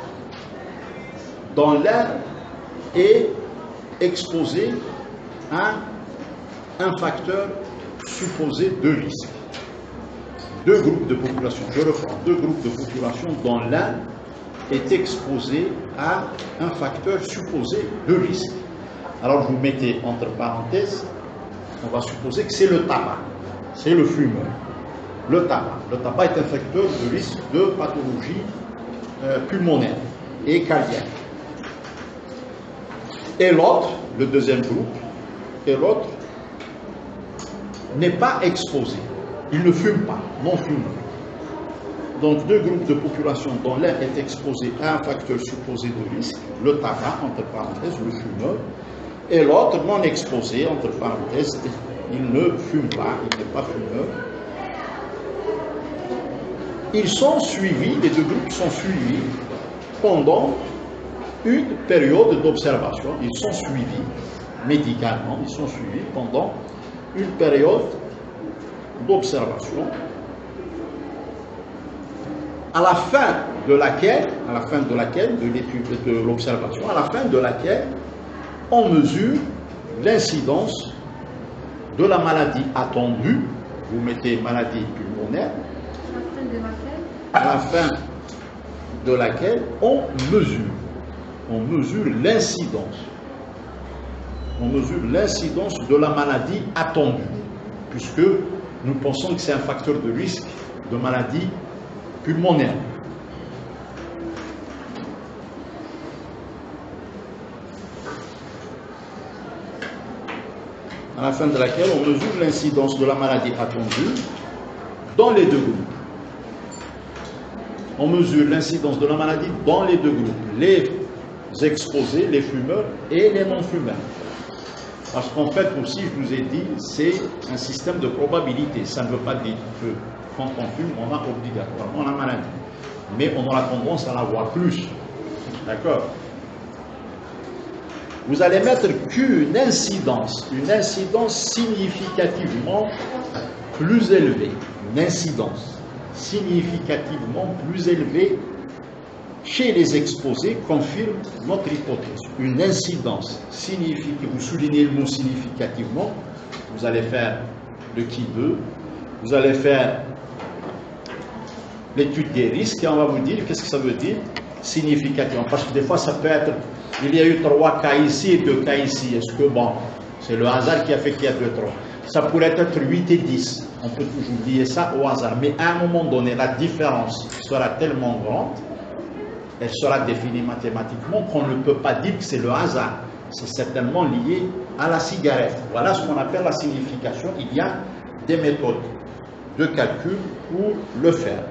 Dans l'un est exposé à un facteur supposé de risque. Deux groupes de population. Je reprends. Deux groupes de population. Dans l'un est exposé à un facteur supposé de risque. Alors vous mettez entre parenthèses, on va supposer que c'est le tabac, c'est le fumeur. Le tabac. Le tabac est un facteur de risque de pathologie euh, pulmonaire et cardiaque. Et l'autre, le deuxième groupe, et l'autre n'est pas exposé. Il ne fume pas, non fumeur. Donc deux groupes de population dont l'un est exposé à un facteur supposé de risque, le tabac, entre parenthèses, le fumeur, et l'autre non exposé, entre parenthèses, il ne fume pas, il n'est pas fumeur. Ils sont suivis, les deux groupes sont suivis pendant une période d'observation. Ils sont suivis médicalement, ils sont suivis pendant une période d'observation, à la fin de laquelle, à la fin de laquelle, de l'étude de l'observation, à la fin de laquelle on mesure l'incidence de la maladie attendue. Vous mettez maladie pulmonaire, à la fin de laquelle on mesure, on mesure l'incidence, on mesure l'incidence de la maladie attendue, puisque nous pensons que c'est un facteur de risque de maladie pulmonaire. À la fin de laquelle on mesure l'incidence de la maladie attendue dans les deux groupes. On mesure l'incidence de la maladie dans les deux groupes, les exposés, les fumeurs et les non-fumeurs. Parce qu'en fait aussi, je vous ai dit, c'est un système de probabilité. Ça ne veut pas dire que quand on fume, on a obligatoirement la maladie. Mais on aura tendance à l'avoir plus. D'accord? Vous allez mettre qu'une incidence, une incidence significativement plus élevée. Une incidence significativement plus élevée chez les exposés confirme notre hypothèse. Une incidence significative, vous soulignez le mot significativement, vous allez faire le qui veut, vous allez faire l'étude des risques et on va vous dire qu'est-ce que ça veut dire significativement. Parce que des fois ça peut être, il y a eu trois cas ici et deux cas ici. Est-ce que bon, c'est le hasard qui a fait qu'il y a deux, trois. Ça pourrait être huit et dix. On peut toujours oublier ça au hasard. Mais à un moment donné, la différence sera tellement grande, elle sera définie mathématiquement qu'on ne peut pas dire que c'est le hasard. C'est certainement lié à la cigarette. Voilà ce qu'on appelle la signification. Il y a des méthodes de calcul pour le faire.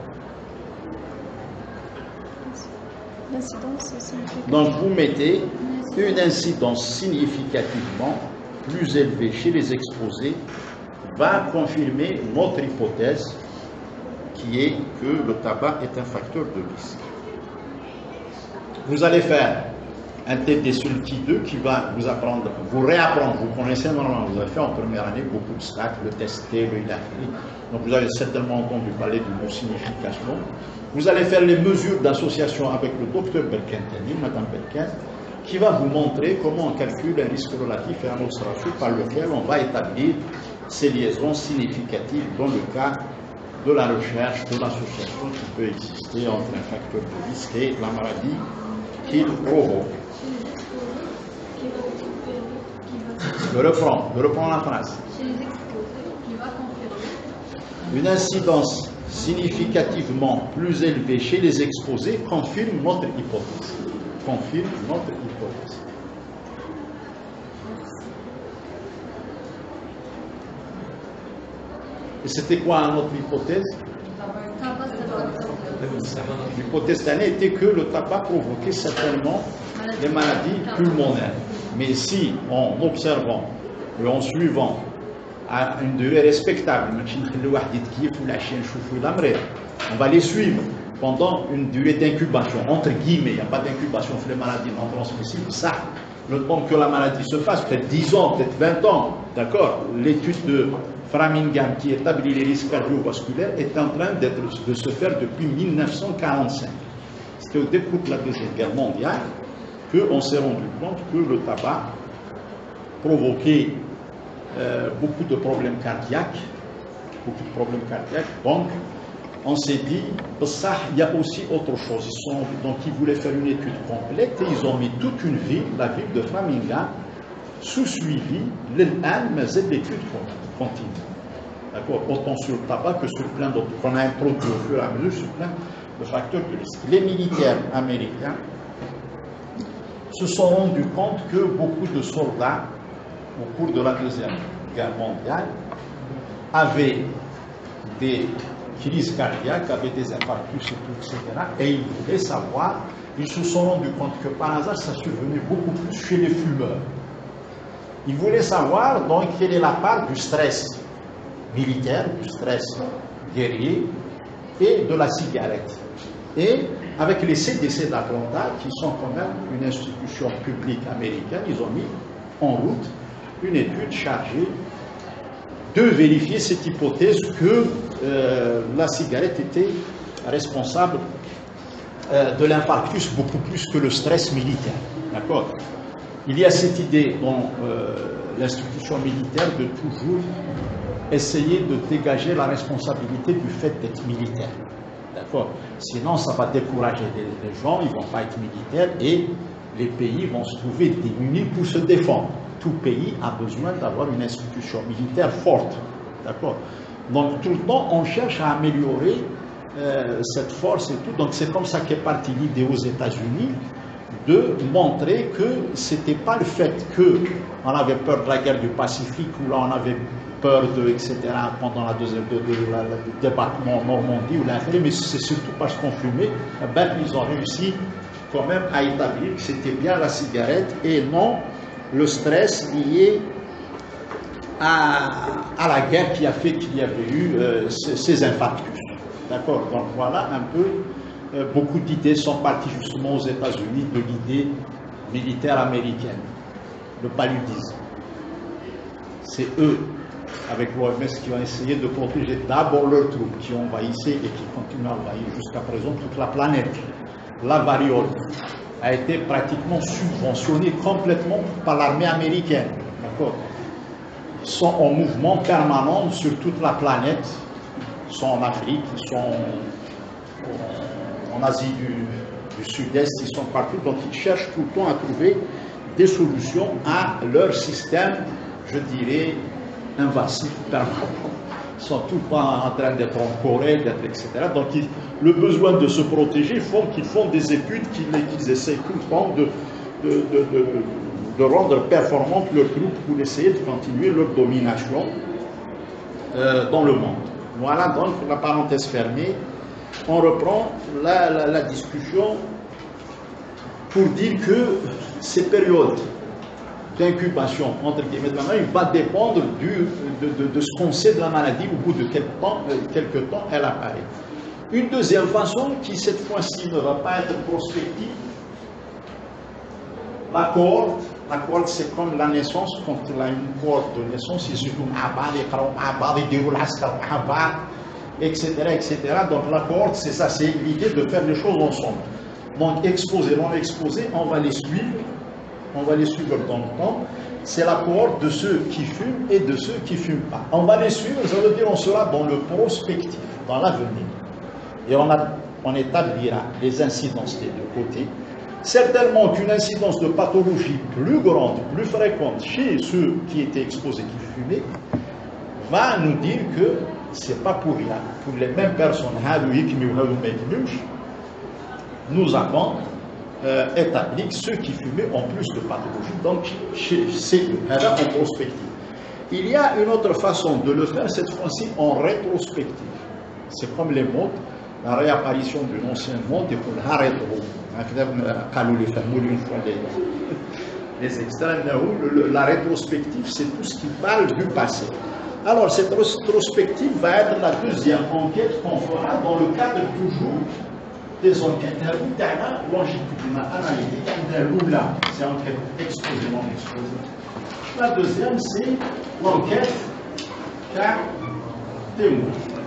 L'incidence significative. Donc vous mettez une incidence significativement plus élevée chez les exposés va confirmer notre hypothèse qui est que le tabac est un facteur de risque. Vous allez faire un T D sur le T deux qui va vous apprendre, vous réapprendre, vous connaissez normalement, vous avez fait en première année beaucoup de stats, le testé, le I L A F I, donc vous avez certainement entendu parler du mot signification. Vous allez faire les mesures d'association avec le docteur Berkentani, Madame Berkent, qui va vous montrer comment on calcule un risque relatif et un autre ratio par lequel on va établir ces liaisons significatives dans le cas de la recherche, de l'association qui peut exister entre un facteur de risque et la maladie qu'il provoque. Je reprends, je reprends la phrase. Une incidence significativement plus élevée chez les exposés confirme notre hypothèse. Confirme notre hypothèse. Et c'était quoi notre hypothèse? L'hypothèse d'année était que le tabac provoquait certainement des maladies pulmonaires. Mais si, en observant et en suivant à une durée respectable, on va les suivre pendant une durée d'incubation, entre guillemets, il n'y a pas d'incubation sur les maladies non transmissibles, ça, le temps que la maladie se fasse, peut-être dix ans, peut-être vingt ans, d'accord? L'étude de Framingham qui établit les risques cardiovasculaires est en train de se faire depuis mille neuf cent quarante-cinq. C'était au début de la Deuxième Guerre mondiale qu'on s'est rendu compte que le tabac provoquait euh, beaucoup de problèmes cardiaques, beaucoup de problèmes cardiaques, donc on s'est dit, ça, il y a aussi autre chose. Ils sont, donc, ils voulaient faire une étude complète et ils ont mis toute une ville, la ville de Framingham, sous suivi, l'An, mais c'est l'étude continue. D'accord? Autant sur le tabac que sur plein d'autres. On a introduit au fur et à mesure sur plein de facteurs de risque. Les militaires américains se sont rendus compte que beaucoup de soldats, au cours de la Deuxième Guerre mondiale, avaient des crises cardiaques, avaient des infarctus et tout, et cetera. Et ils voulaient savoir, ils se sont rendus compte que par hasard, ça survenait beaucoup plus chez les fumeurs. Ils voulaient savoir donc quelle est la part du stress militaire, du stress guerrier et de la cigarette. Et avec les C D C d'Atlanta, qui sont quand même une institution publique américaine, ils ont mis en route une étude chargée de vérifier cette hypothèse que euh, la cigarette était responsable euh, de l'infarctus beaucoup plus que le stress militaire. D'accord? Il y a cette idée dans euh, l'institution militaire de toujours essayer de dégager la responsabilité du fait d'être militaire. D'accord? Sinon, ça va décourager les, les gens, ils ne vont pas être militaires et les pays vont se trouver démunis pour se défendre. Tout pays a besoin d'avoir une institution militaire forte. D'accord? Donc, tout le temps, on cherche à améliorer euh, cette force et tout. Donc, c'est comme ça qu'est partie l'idée aux États-Unis de montrer que ce n'était pas le fait qu'on avait peur de la guerre du Pacifique ou là on avait peur de, et cetera pendant la deuxième de, de, de, la, le débarquement en Normandie ou l'intérêt, mais c'est surtout parce qu'on fumait, ben, ils ont réussi quand même à établir que c'était bien la cigarette et non le stress lié à, à la guerre qui a fait qu'il y avait eu euh, ces, ces infarctus. D'accord? Donc voilà un peu. Euh, beaucoup d'idées sont parties justement aux États-Unis de l'idée militaire américaine, le paludisme. C'est eux, avec l'O M S, qui ont essayé de protéger d'abord leurs troupes, qui ont envahissé et qui continuent à envahir jusqu'à présent toute la planète. La variole a été pratiquement subventionnée complètement par l'armée américaine. D'accord? Ils sont en mouvement permanent sur toute la planète. Ils sont en Afrique, ils sont en Asie du, du Sud-Est, ils sont partout, donc ils cherchent tout le temps à trouver des solutions à leur système, je dirais, invasif permanent. Ils sont tout le temps en train d'être en Corée, d'être, et cetera. Donc ils, le besoin de se protéger font qu'ils font des études, qu'ils qu'ils essayent tout le temps de, de, de, de, de rendre performantes leurs troupes pour essayer de continuer leur domination euh, dans le monde. Voilà donc la parenthèse fermée. On reprend la, la, la discussion pour dire que ces périodes d'incubation, entre guillemets, il va dépendre du, de, de, de ce qu'on sait de la maladie au bout de quelques temps, euh, quelques temps elle apparaît. Une deuxième façon, qui cette fois-ci ne va pas être prospective, la cohorte. La cohorte, c'est comme la naissance, quand il a une cohorte de naissance, il se dit et cetera, et cetera. Donc la cohorte, c'est ça, c'est l'idée de faire les choses ensemble. Donc exposé, non exposé, on va les suivre, on va les suivre dans le temps. C'est la cohorte de ceux qui fument et de ceux qui ne fument pas. On va les suivre, ça veut dire on sera dans le prospectif, dans l'avenir. Et on, a, on établira les incidences des deux côtés. Certainement qu'une incidence de pathologie plus grande, plus fréquente chez ceux qui étaient exposés, qui fumaient, va nous dire que c'est pas pour rien. Pour les mêmes personnes, nous avons euh, établi que ceux qui fumaient ont plus de pathologie. Donc, c'est eux. En prospective. Il y a une autre façon de le faire, cette fois-ci en rétrospective. C'est comme les modes, la réapparition d'une ancienne mode et pour la rétro. Les extrêmes, la rétrospective, c'est tout ce qui parle du passé. Alors, cette rétrospective va être la deuxième enquête qu'on fera dans le cadre toujours des enquêtes longitudinales analytiques. C'est enquête exposée, non exposée. La deuxième, c'est l'enquête cas témoin.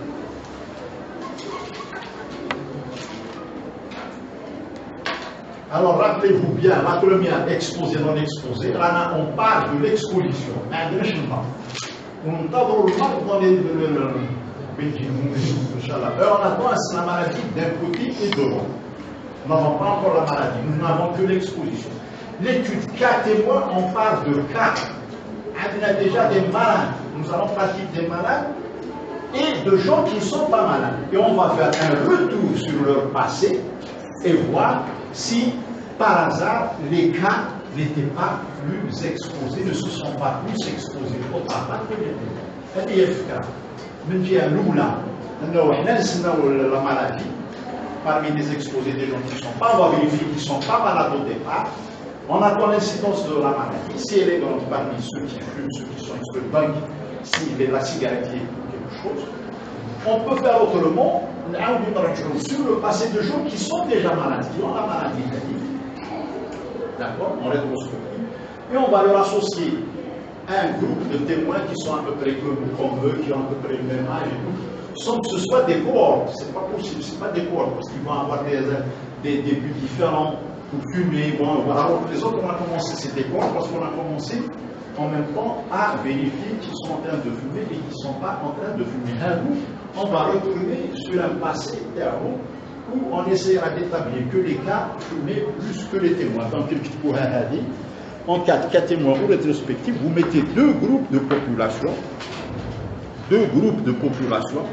Alors, rappelez-vous bien, la première exposée, non exposée, là, on parle de l'exposition. On entend dans les, on attend la maladie d'un côté et de l'autre. Nous n'avons pas encore la maladie, nous n'avons que l'exposition. L'étude cas témoin, on parle de cas. On a déjà des malades. Nous allons parler des malades et de gens qui ne sont pas malades. Et on va faire un retour sur leur passé et voir si par hasard les cas n'étaient pas plus exposés, ne se sont pas plus exposés auparavant que les témoins. هذه الفكرة. من جهة الأولى أنه إحنا نسمعوا la maladie parmi les exposés des gens qui ne sont pas, on va vérifier qu'ils ne sont pas malades au départ. On attend l'incidence de la maladie. Si elle est donc parmi ceux qui fument, ceux qui sont sur le banc, si la cigarette est quelque chose, on peut faire autrement, sur le passé de gens qui sont déjà malades, qui ont la maladie. D'accord, en rétrospective. Et on va leur associer un groupe de témoins qui sont à peu près comme eux, qui ont à peu près le même âge et tout, sans que ce soit des cohortes. C'est pas possible, c'est pas des cohortes, parce qu'ils vont avoir des, des, des buts différents pour fumer. Bon, alors que les autres, on a commencé, c'était quoi? Parce qu'on a commencé en même temps à vérifier qu'ils sont en train de fumer et qu'ils ne sont pas en train de fumer. On va retourner sur un passé terreau où on essaiera d'établir que les cas fumaient plus que les témoins. Donc, en cas de cas témoins ou rétrospectifs, vous mettez deux groupes de population, deux groupes de population,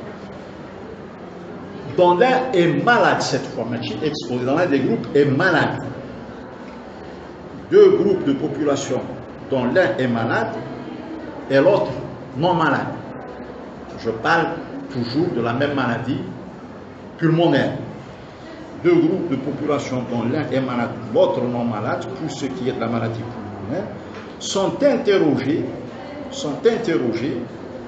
dont l'un est malade cette fois, exposé, dans l'un des groupes est malade. Deux groupes de population dont l'un est malade et l'autre non malade. Je parle toujours de la même maladie pulmonaire. Deux groupes de population dont l'un est malade, l'autre non malade, pour ce qui est de la maladie pulmonaire, sont interrogés, sont interrogés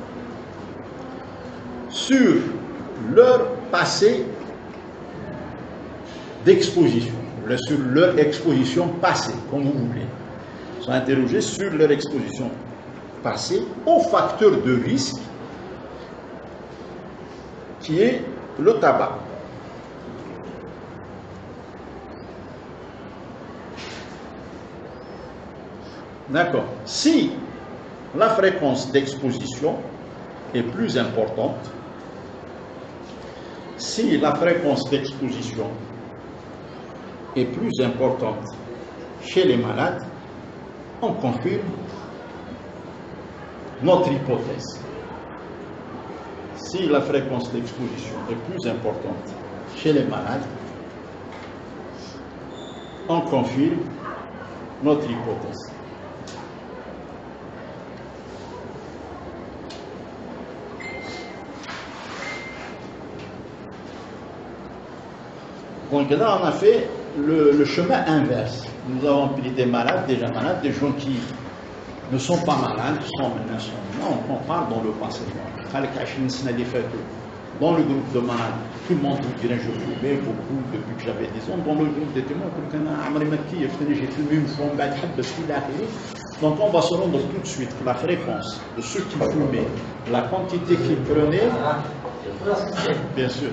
sur leur passé d'exposition, sur leur exposition passée, comme vous voulez. Ils sont interrogés sur leur exposition passée au facteur de risque qui est le tabac. D'accord. Si la fréquence d'exposition est plus importante, si la fréquence d'exposition est plus importante chez les malades, on confirme notre hypothèse. Si la fréquence d'exposition est plus importante chez les malades, on confirme notre hypothèse. Donc là, on a fait le, le chemin inverse. Nous avons pris des malades, déjà malades, des gens qui ne sont pas malades, sont maintenant sont maintenant. On parle dans le passé. Dans le groupe de malades, tout le monde vous dirait je fumais beaucoup depuis que j'avais des ondes. Dans le groupe des témoins, j'ai fumé une fois, donc on va se rendre tout de suite que la fréquence de ceux qui fumaient, la quantité qu'ils prenaient, bien sûr.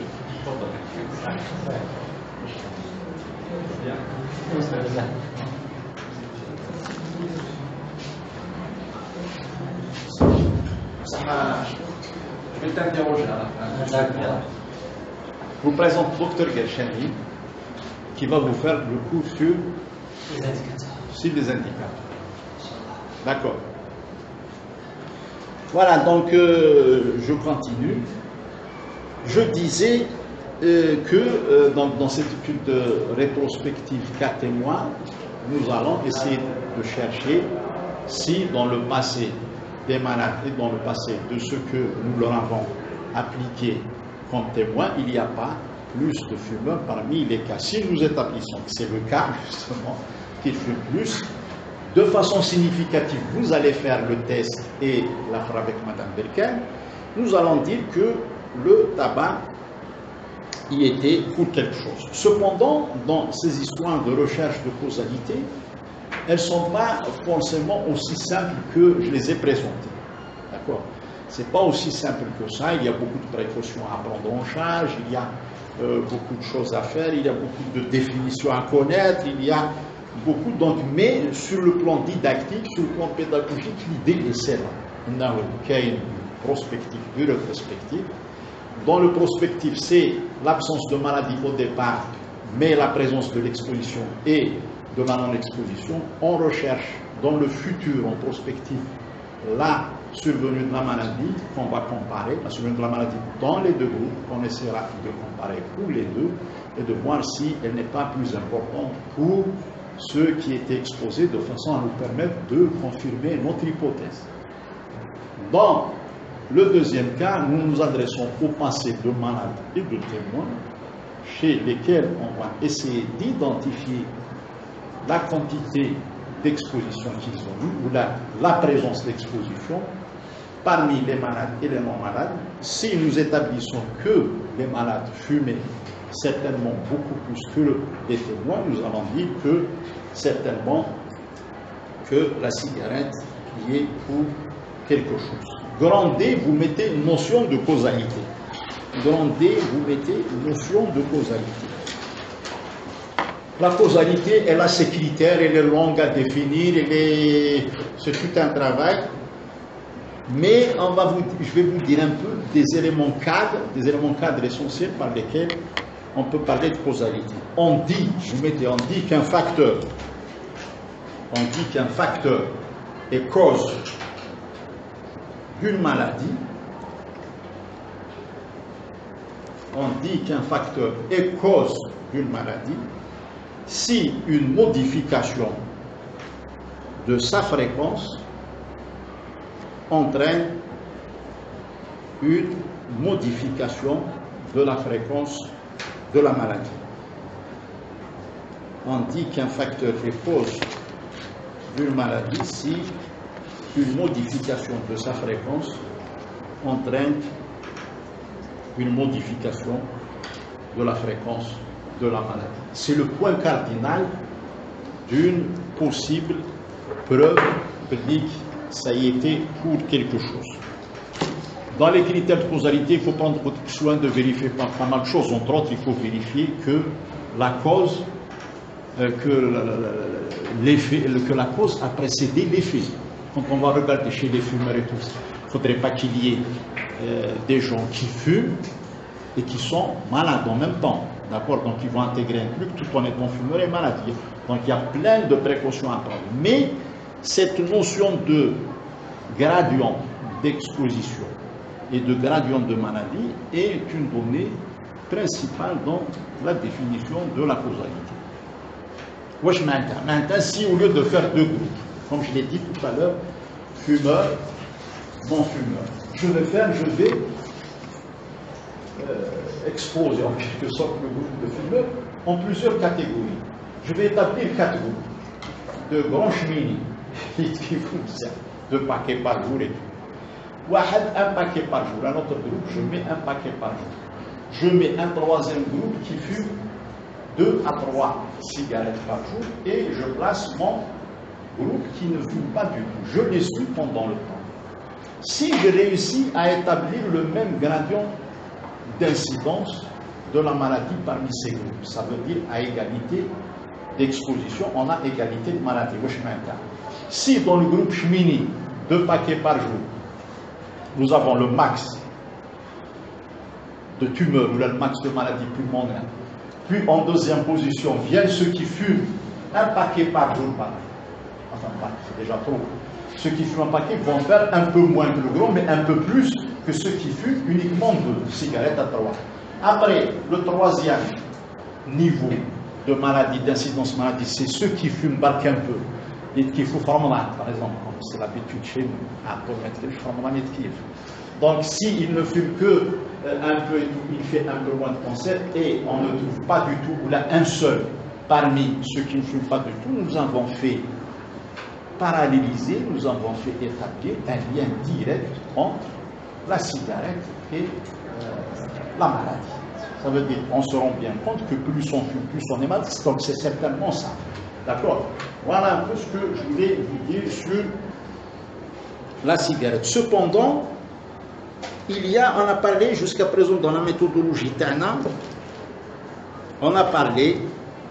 Je vais t'interroger à la fin. Je vous présente le docteur Gershani qui va vous faire le cours sur les indicateurs. Sur les indicateurs. D'accord. Voilà, donc euh, je continue. Je disais euh, que euh, dans, dans cette étude de rétrospective cas témoins, nous allons essayer de chercher si dans le passé des malades et dans le passé de ce que nous leur avons appliqué comme témoins, il n'y a pas plus de fumeurs parmi les cas. Si nous établissons que c'est le cas, justement, qu'il fume plus, de façon significative, vous allez faire le test et la faire avec Madame Belken, nous allons dire que le tabac y était pour quelque chose. Cependant, dans ces histoires de recherche de causalité, elles ne sont pas forcément aussi simples que je les ai présentées. D'accord ? Ce n'est pas aussi simple que ça. Il y a beaucoup de précautions à prendre en charge, il y a euh, beaucoup de choses à faire, il y a beaucoup de définitions à connaître, il y a beaucoup. Donc, mais sur le plan didactique, sur le plan pédagogique, l'idée est celle-là. On a une prospective, une rétrospective, dans le prospectif, c'est l'absence de maladie au départ, mais la présence de l'exposition et de la non-exposition. On recherche dans le futur, en prospectif, la survenue de la maladie qu'on va comparer, la survenue de la maladie dans les deux groupes, qu'on essaiera de comparer pour les deux et de voir si elle n'est pas plus importante pour ceux qui étaient exposés, de façon à nous permettre de confirmer notre hypothèse. Dans le deuxième cas, nous nous adressons au passé de malades et de témoins, chez lesquels on va essayer d'identifier la quantité d'exposition qu'ils ont eue, ou la, la présence d'exposition parmi les malades et les non-malades. Si nous établissons que les malades fumaient certainement beaucoup plus que les témoins, nous allons dire que certainement que la cigarette y est pour quelque chose. Grand D, vous mettez une notion de causalité. Grand D, vous mettez une notion de causalité. La causalité, elle a ses critères, elle est longue à définir, elle est... c'est tout un travail. Mais on va vous... je vais vous dire un peu des éléments cadres, des éléments cadres essentiels par lesquels on peut parler de causalité. On dit, vous mettez, on dit qu'un facteur, on dit qu'un facteur est cause d'une maladie. On dit qu'un facteur est cause d'une maladie si une modification de sa fréquence entraîne une modification de la fréquence de la maladie. On dit qu'un facteur est cause d'une maladie si une modification de sa fréquence entraîne une modification de la fréquence de la maladie. C'est le point cardinal d'une possible preuve clinique, ça y était pour quelque chose. Dans les critères de causalité, il faut prendre soin de vérifier pas, pas mal de choses. Entre autres, il faut vérifier que la cause, euh, que, l'effet, que la cause a précédé l'effet. Quand on va regarder chez les fumeurs et tout ça, il ne faudrait pas qu'il y ait euh, des gens qui fument et qui sont malades en même temps. D'accord? Donc ils vont intégrer un truc tout en étant fumeur et malade. Donc il y a plein de précautions à prendre. Mais cette notion de gradient d'exposition et de gradient de maladie est une donnée principale dans la définition de la causalité. Wesh maintenant, maintenant, si au lieu de faire deux groupes, comme je l'ai dit tout à l'heure, fumeur, non-fumeur, je vais faire, je vais euh, exposer en quelque sorte le groupe de fumeurs en plusieurs catégories. Je vais établir quatre groupes de grands cheminis qui fument ça, deux paquets par jour et tout. Un paquet par jour, un autre groupe, je mets un paquet par jour. Je mets un troisième groupe qui fume deux à trois cigarettes par jour et je place mon groupe qui ne fume pas du tout. Je les suis pendant le temps. Si je réussis à établir le même gradient d'incidence de la maladie parmi ces groupes, ça veut dire à égalité d'exposition, on a égalité de maladie. Si dans le groupe chemini, deux paquets par jour, nous avons le max de tumeurs ou le max de maladies pulmonaires, puis en deuxième position viennent ceux qui fument un paquet par jour, enfin c'est déjà trop. Ceux qui fument un paquet vont faire un peu moins que le gros, mais un peu plus que ceux qui fument uniquement deux cigarettes à trois. Après, le troisième niveau de maladie, d'incidence maladie, c'est ceux qui fument barque un peu. Et qui font formalin, par exemple, comme c'est l'habitude chez nous, à mettre le formalin et qui. Donc, s'il ne fume que euh, un peu et tout, il fait un peu moins de cancer, et on ne trouve pas du tout, ou là, un seul parmi ceux qui ne fument pas du tout, nous avons fait paralléliser, nous avons fait établir un lien direct entre la cigarette et euh, la maladie. Ça veut dire, on se rend bien compte que plus on fume, plus on est malade, donc c'est certainement ça. D'accord? Voilà un peu ce que je voulais vous dire sur la cigarette. Cependant, il y a, on a parlé jusqu'à présent dans la méthodologie Tana, on a parlé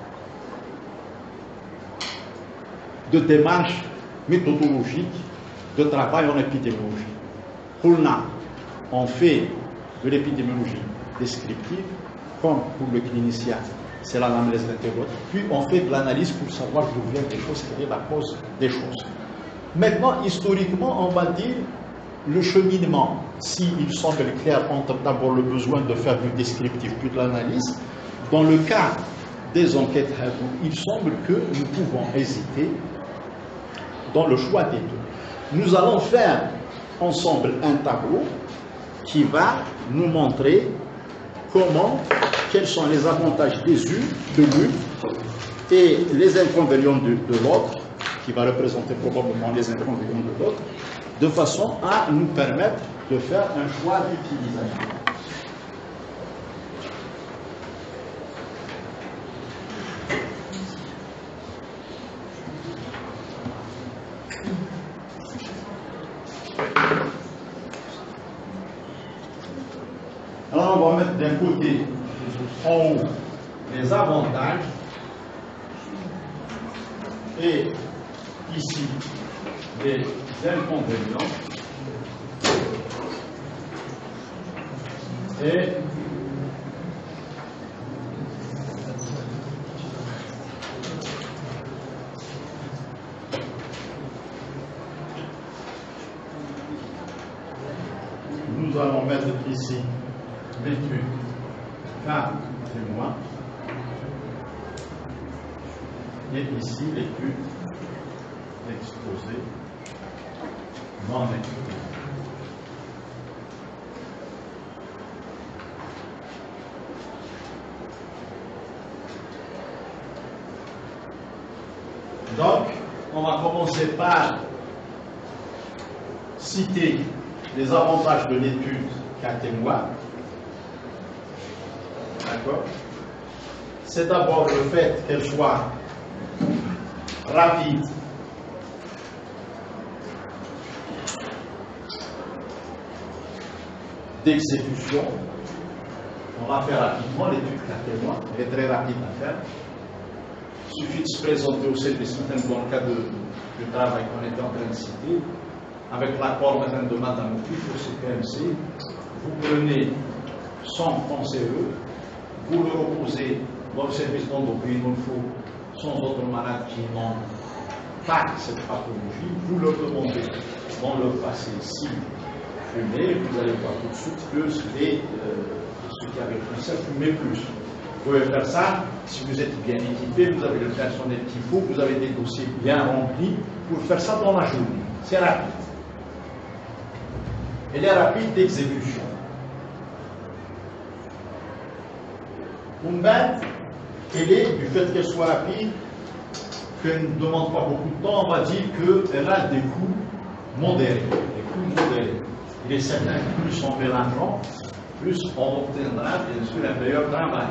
de démarches méthodologiques de travail en épidémiologie. On fait de l'épidémiologie descriptive, comme pour le clinicien, c'est l'analyse d'interrogatoire. Puis on fait de l'analyse pour savoir d'où viennent les choses, quelle est la cause des choses. Maintenant, historiquement, on va dire le cheminement, s'il semble clair entre d'abord le besoin de faire du descriptif puis de l'analyse, dans le cas des enquêtes Hadoop, il semble que nous pouvons hésiter dans le choix des deux. Nous allons faire ensemble un tableau qui va nous montrer comment, quels sont les avantages des unes, de l'une, et les inconvénients de, de l'autre, qui va représenter probablement les inconvénients de l'autre, de façon à nous permettre de faire un choix d'utilisation. Alors on va mettre d'un côté en haut les avantages et ici les inconvénients et nous allons mettre ici l'étude cas témoin et ici l'étude exposé non exposé. Donc, on va commencer par citer les avantages de l'étude cas témoin. D'accord? C'est d'abord le fait qu'elle soit rapide, d'exécution. On va faire rapidement l'étude cas témoin, elle est très rapide à faire. Il suffit de se présenter au service dans le cas de, du travail qu'on était en train de citer, avec l'accord de Madame Oufif au C P M C. Vous prenez son cancéreux, vous le reposez dans le service d'endocrine, il faut sans autres malades qui n'ont pas cette pathologie, vous leur demandez dans leur passé s'ils fumaient, vous allez voir tout de suite que les, euh, ceux qui avaient le cancer fumaient plus. Vous pouvez faire ça si vous êtes bien équipé, vous avez le personnel qu'il faut, vous avez des dossiers bien remplis, vous pouvez faire ça dans la journée. C'est rapide. Elle est rapide d'exécution. Umben, elle est, du fait qu'elle soit rapide, qu'elle ne demande pas beaucoup de temps, on va dire qu'elle a des coûts modérés. Des coûts modérés. Il est certain que plus on fait l'argent, plus on obtiendra bien sûr un meilleur travail.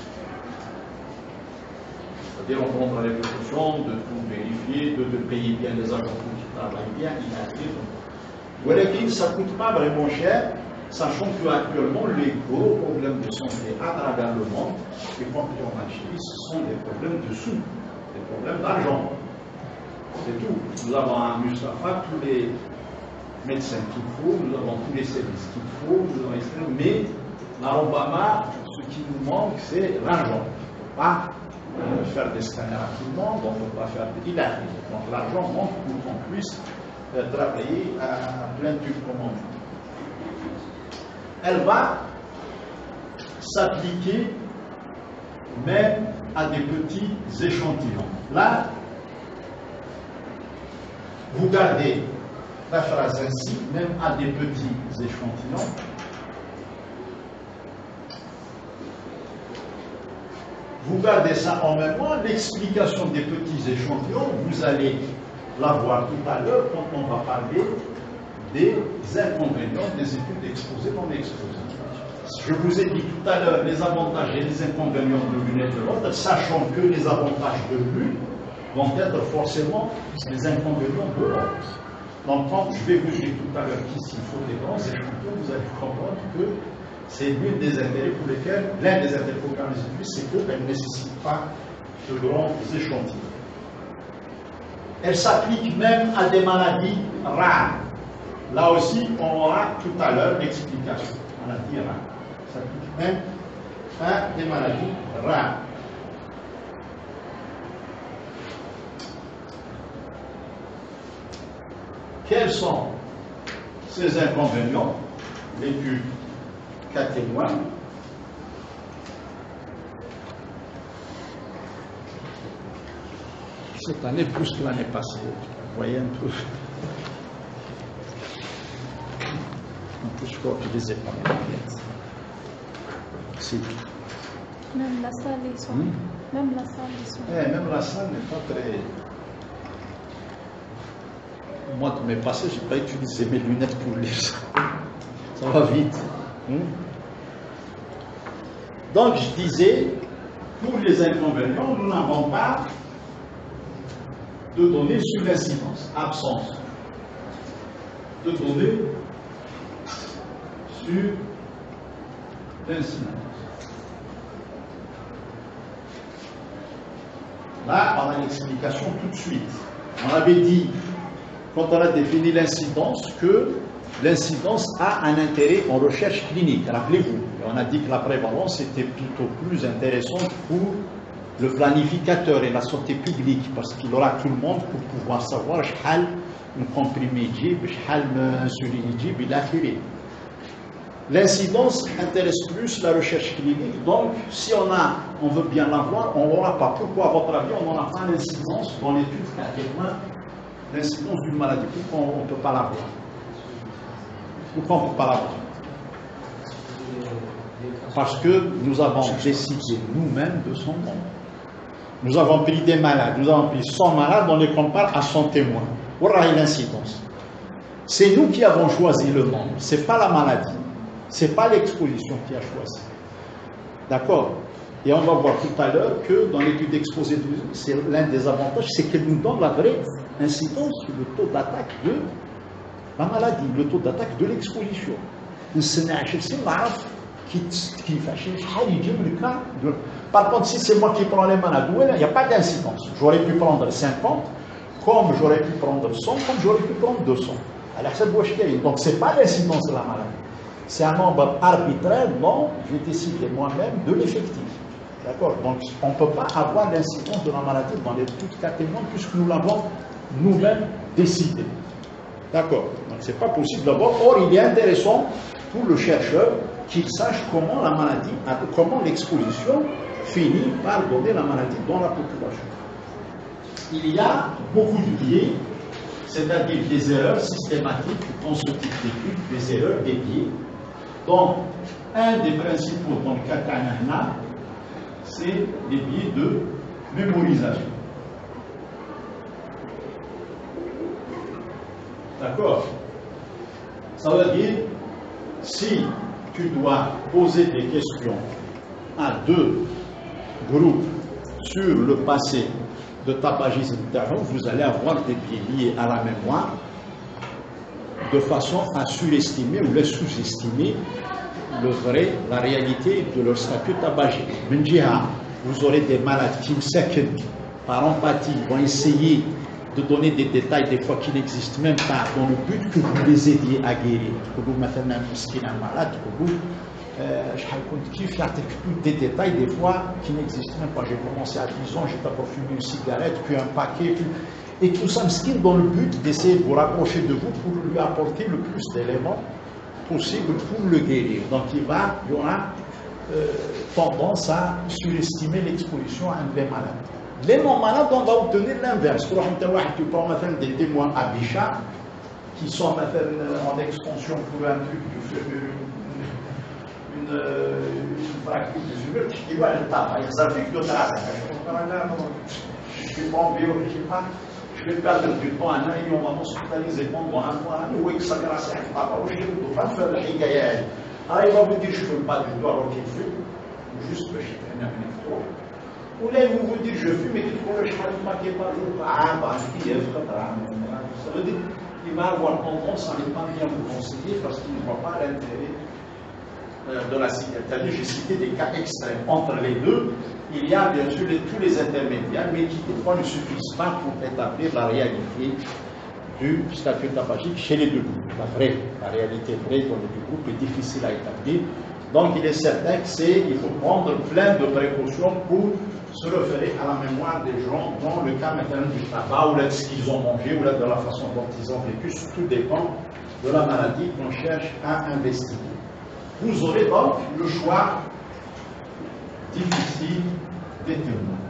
C'est-à-dire on prendra les précautions de tout vérifier, de, de payer bien les agents qui travaillent bien, inactifs. Voilà qu'il ça ne coûte pas vraiment cher, sachant qu'actuellement les gros problèmes de santé à travers le monde, y compris en Algérie, ce sont des problèmes de sous, des problèmes d'argent. C'est tout. Nous avons à Mustapha tous les médecins qu'il faut, nous avons tous les services qu'il faut, nous avons mais à Obama, ce qui nous manque, c'est l'argent. On ne peut pas euh, faire des scanners à tout le monde, on ne peut pas faire des dilatés. Donc l'argent manque pour qu'on puisse euh, travailler à plein de commandes. Elle va s'appliquer même à des petits échantillons. Là, vous gardez la phrase ainsi, même à des petits échantillons. Vous gardez ça en mémoire. L'explication des petits échantillons, vous allez la voir tout à l'heure quand on va parler des inconvénients des études exposées dans l'exposé. Je vous ai dit tout à l'heure les avantages et les inconvénients de l'une et de l'autre, sachant que les avantages de l'une vont être forcément les inconvénients de l'autre. Donc, quand je vais vous dire tout à l'heure qu'ici il faut des grands échantillons, vous allez comprendre que c'est l'une des intérêts pour lesquels, l'un des intérêts pour lesquels les études, c'est qu'elles ne nécessitent pas de grands échantillons. Elle s'applique même à des maladies rares. Là aussi, on aura tout à l'heure l'explication. Maladie rare. Ça touche même à des maladies rares. Quels sont ces inconvénients? L'étude qu'a témoigne. Cette année plus que l'année passée. Vous voyez un peu. En plus, je crois que je les ai pas bien. Si. Même la salle, ils sont. Hmm? Même la salle, ils sont. Eh, même la salle n'est pas très. Moi, de mes passés, je n'ai pas utilisé mes lunettes pour lire ça. Ça va vite. Hmm? Donc, je disais, pour les inconvénients, nous n'avons pas de données sur l'incidence, absence de données sur l'incidence. Là, on a l'explication tout de suite. On avait dit, quand on a défini l'incidence, que l'incidence a un intérêt en recherche clinique. Rappelez-vous, on a dit que la prévalence était plutôt plus intéressante pour le planificateur et la santé publique, parce qu'il aura tout le monde pour pouvoir savoir quel comprimé il quelle insuline il a fait. L'incidence intéresse plus la recherche clinique, donc si on a, on veut bien l'avoir, on n'aura pas. Pourquoi, à votre avis, on n'aura pas l'incidence dans l'étude qu'a témoin l'incidence d'une maladie? Pourquoi on ne peut pas l'avoir? Pourquoi on ne peut pas l'avoir? Parce que nous avons décidé nous-mêmes de son nombre. Nous avons pris des malades, nous avons pris cent malades, on les compare à cent témoins. Voilà l'incidence. C'est nous qui avons choisi le nombre, ce n'est pas la maladie, ce n'est pas l'exposition qui a choisi. D'accord? Et on va voir tout à l'heure que dans l'étude exposée, c'est l'un des avantages, c'est qu'elle nous donne la vraie incidence sur le taux d'attaque de la maladie, le taux d'attaque de l'exposition. Qui, qui de... Par contre, si c'est moi qui prends les malades, il n'y a pas d'incidence. J'aurais pu prendre cinquante, comme j'aurais pu prendre cent, comme j'aurais pu prendre deux cents. Donc, ce n'est pas l'incidence de la maladie. C'est un nombre arbitraire, non, je vais décider moi-même de l'effectif. D'accord? Donc, on ne peut pas avoir l'incidence de la maladie dans les toutes catégories, puisque nous l'avons nous-mêmes décidé. D'accord? Donc, ce n'est pas possible d'abord. Or, il est intéressant pour le chercheur qu'il sache comment la maladie, comment l'exposition finit par donner la maladie dans la population. Il y a beaucoup de biais, c'est-à-dire des erreurs systématiques dans ce type d'études, des erreurs, des biais. Donc, un des principaux dans le cas d'Anahna, c'est les biais de mémorisation. D'accord? Ça veut dire, si tu dois poser des questions à deux groupes sur le passé de tabagisme, vous allez avoir des biais liés à la mémoire de façon à surestimer ou les sous-estimer le vrai, la réalité de leur statut tabagique. Vous aurez des malades qui, par empathie, vont essayer de donner des détails des fois qui n'existent même pas dans le but que vous les aidiez à guérir. Malade, des détails des fois qui n'existent même pas. J'ai commencé à dix ans, j'ai d'abord fumé une cigarette, puis un paquet, puis... et tout ça dans le but d'essayer de vous rapprocher de vous pour lui apporter le plus d'éléments possible pour le guérir. Donc il va, il y aura euh, tendance à surestimer l'exposition à un vrai malade. Les non-malades, on va obtenir l'inverse. Tu prends des témoins à Bichat qui sont en expansion pour un truc, une, une, une pratique de fumeur, qui voit le tabac. Ça fait que de ça. Je ne suis pas en bio, je ne sais pas. Je vais perdre du temps un an et on va m'hospitaliser pendant un mois. Où est que ça grâce à un papa? Je ne peux pas faire la higayelle. Alors il va vous dire je ne fume pas du tout alors qu'il fume. Juste que je suis un électro. Ou là, ils vont vous dire je fume et qu'il faut le chemin de paquet par jour. Ah, bah, je dis, ça veut dire qu'il va avoir tendance à ne pas bien vous conseiller parce qu'il ne voit pas l'intérêt de la cigarette. J'ai cité des cas extrêmes. Entre les deux, il y a bien sûr les, tous les intermédiaires, mais qui, des fois, ne suffisent pas pour établir la réalité du statut tabagique chez les deux groupes. La vraie, la réalité vraie dans les deux groupes est difficile à établir. Donc il est certain qu'il faut prendre plein de précautions pour se référer à la mémoire des gens dans le cas maintenant du tabac ou de ce qu'ils ont mangé ou de la façon dont ils ont vécu. Tout dépend de la maladie qu'on cherche à investiguer. Vous aurez donc le choix difficile des témoins.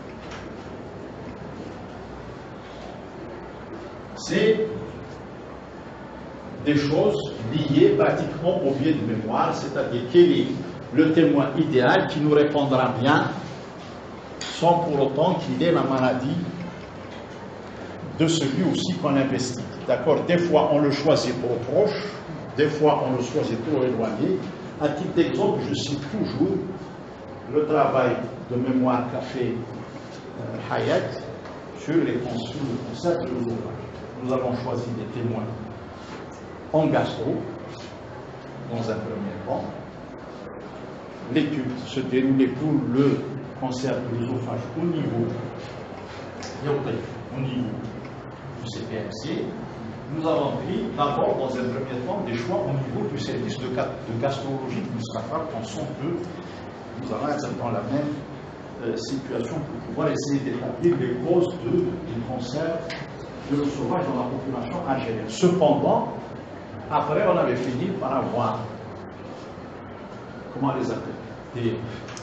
C'est des choses liées pratiquement au biais de mémoire, c'est-à-dire quel est le témoin idéal qui nous répondra bien sans pour autant qu'il ait la maladie de celui aussi qu'on investigue. D'accord? Des fois on le choisit trop proche, des fois on le choisit trop éloigné. À titre d'exemple, je cite toujours le travail de mémoire qu'a fait euh, Hayat sur les concepts de l'œsophage. Nous avons choisi des témoins en gastro, dans un premier temps. L'étude se déroulait pour le cancer de l'œsophage au niveau, au niveau du C P M C. Nous avons pris d'abord, dans un premier temps, des choix au niveau du service de, de gastrologie de Mustapha, pensant que nous allons être dans la même euh, situation pour pouvoir essayer d'établir les causes de, du cancer de l'œsophage dans la population algérienne. Cependant, après, on avait fini par avoir, comment les appeler, des,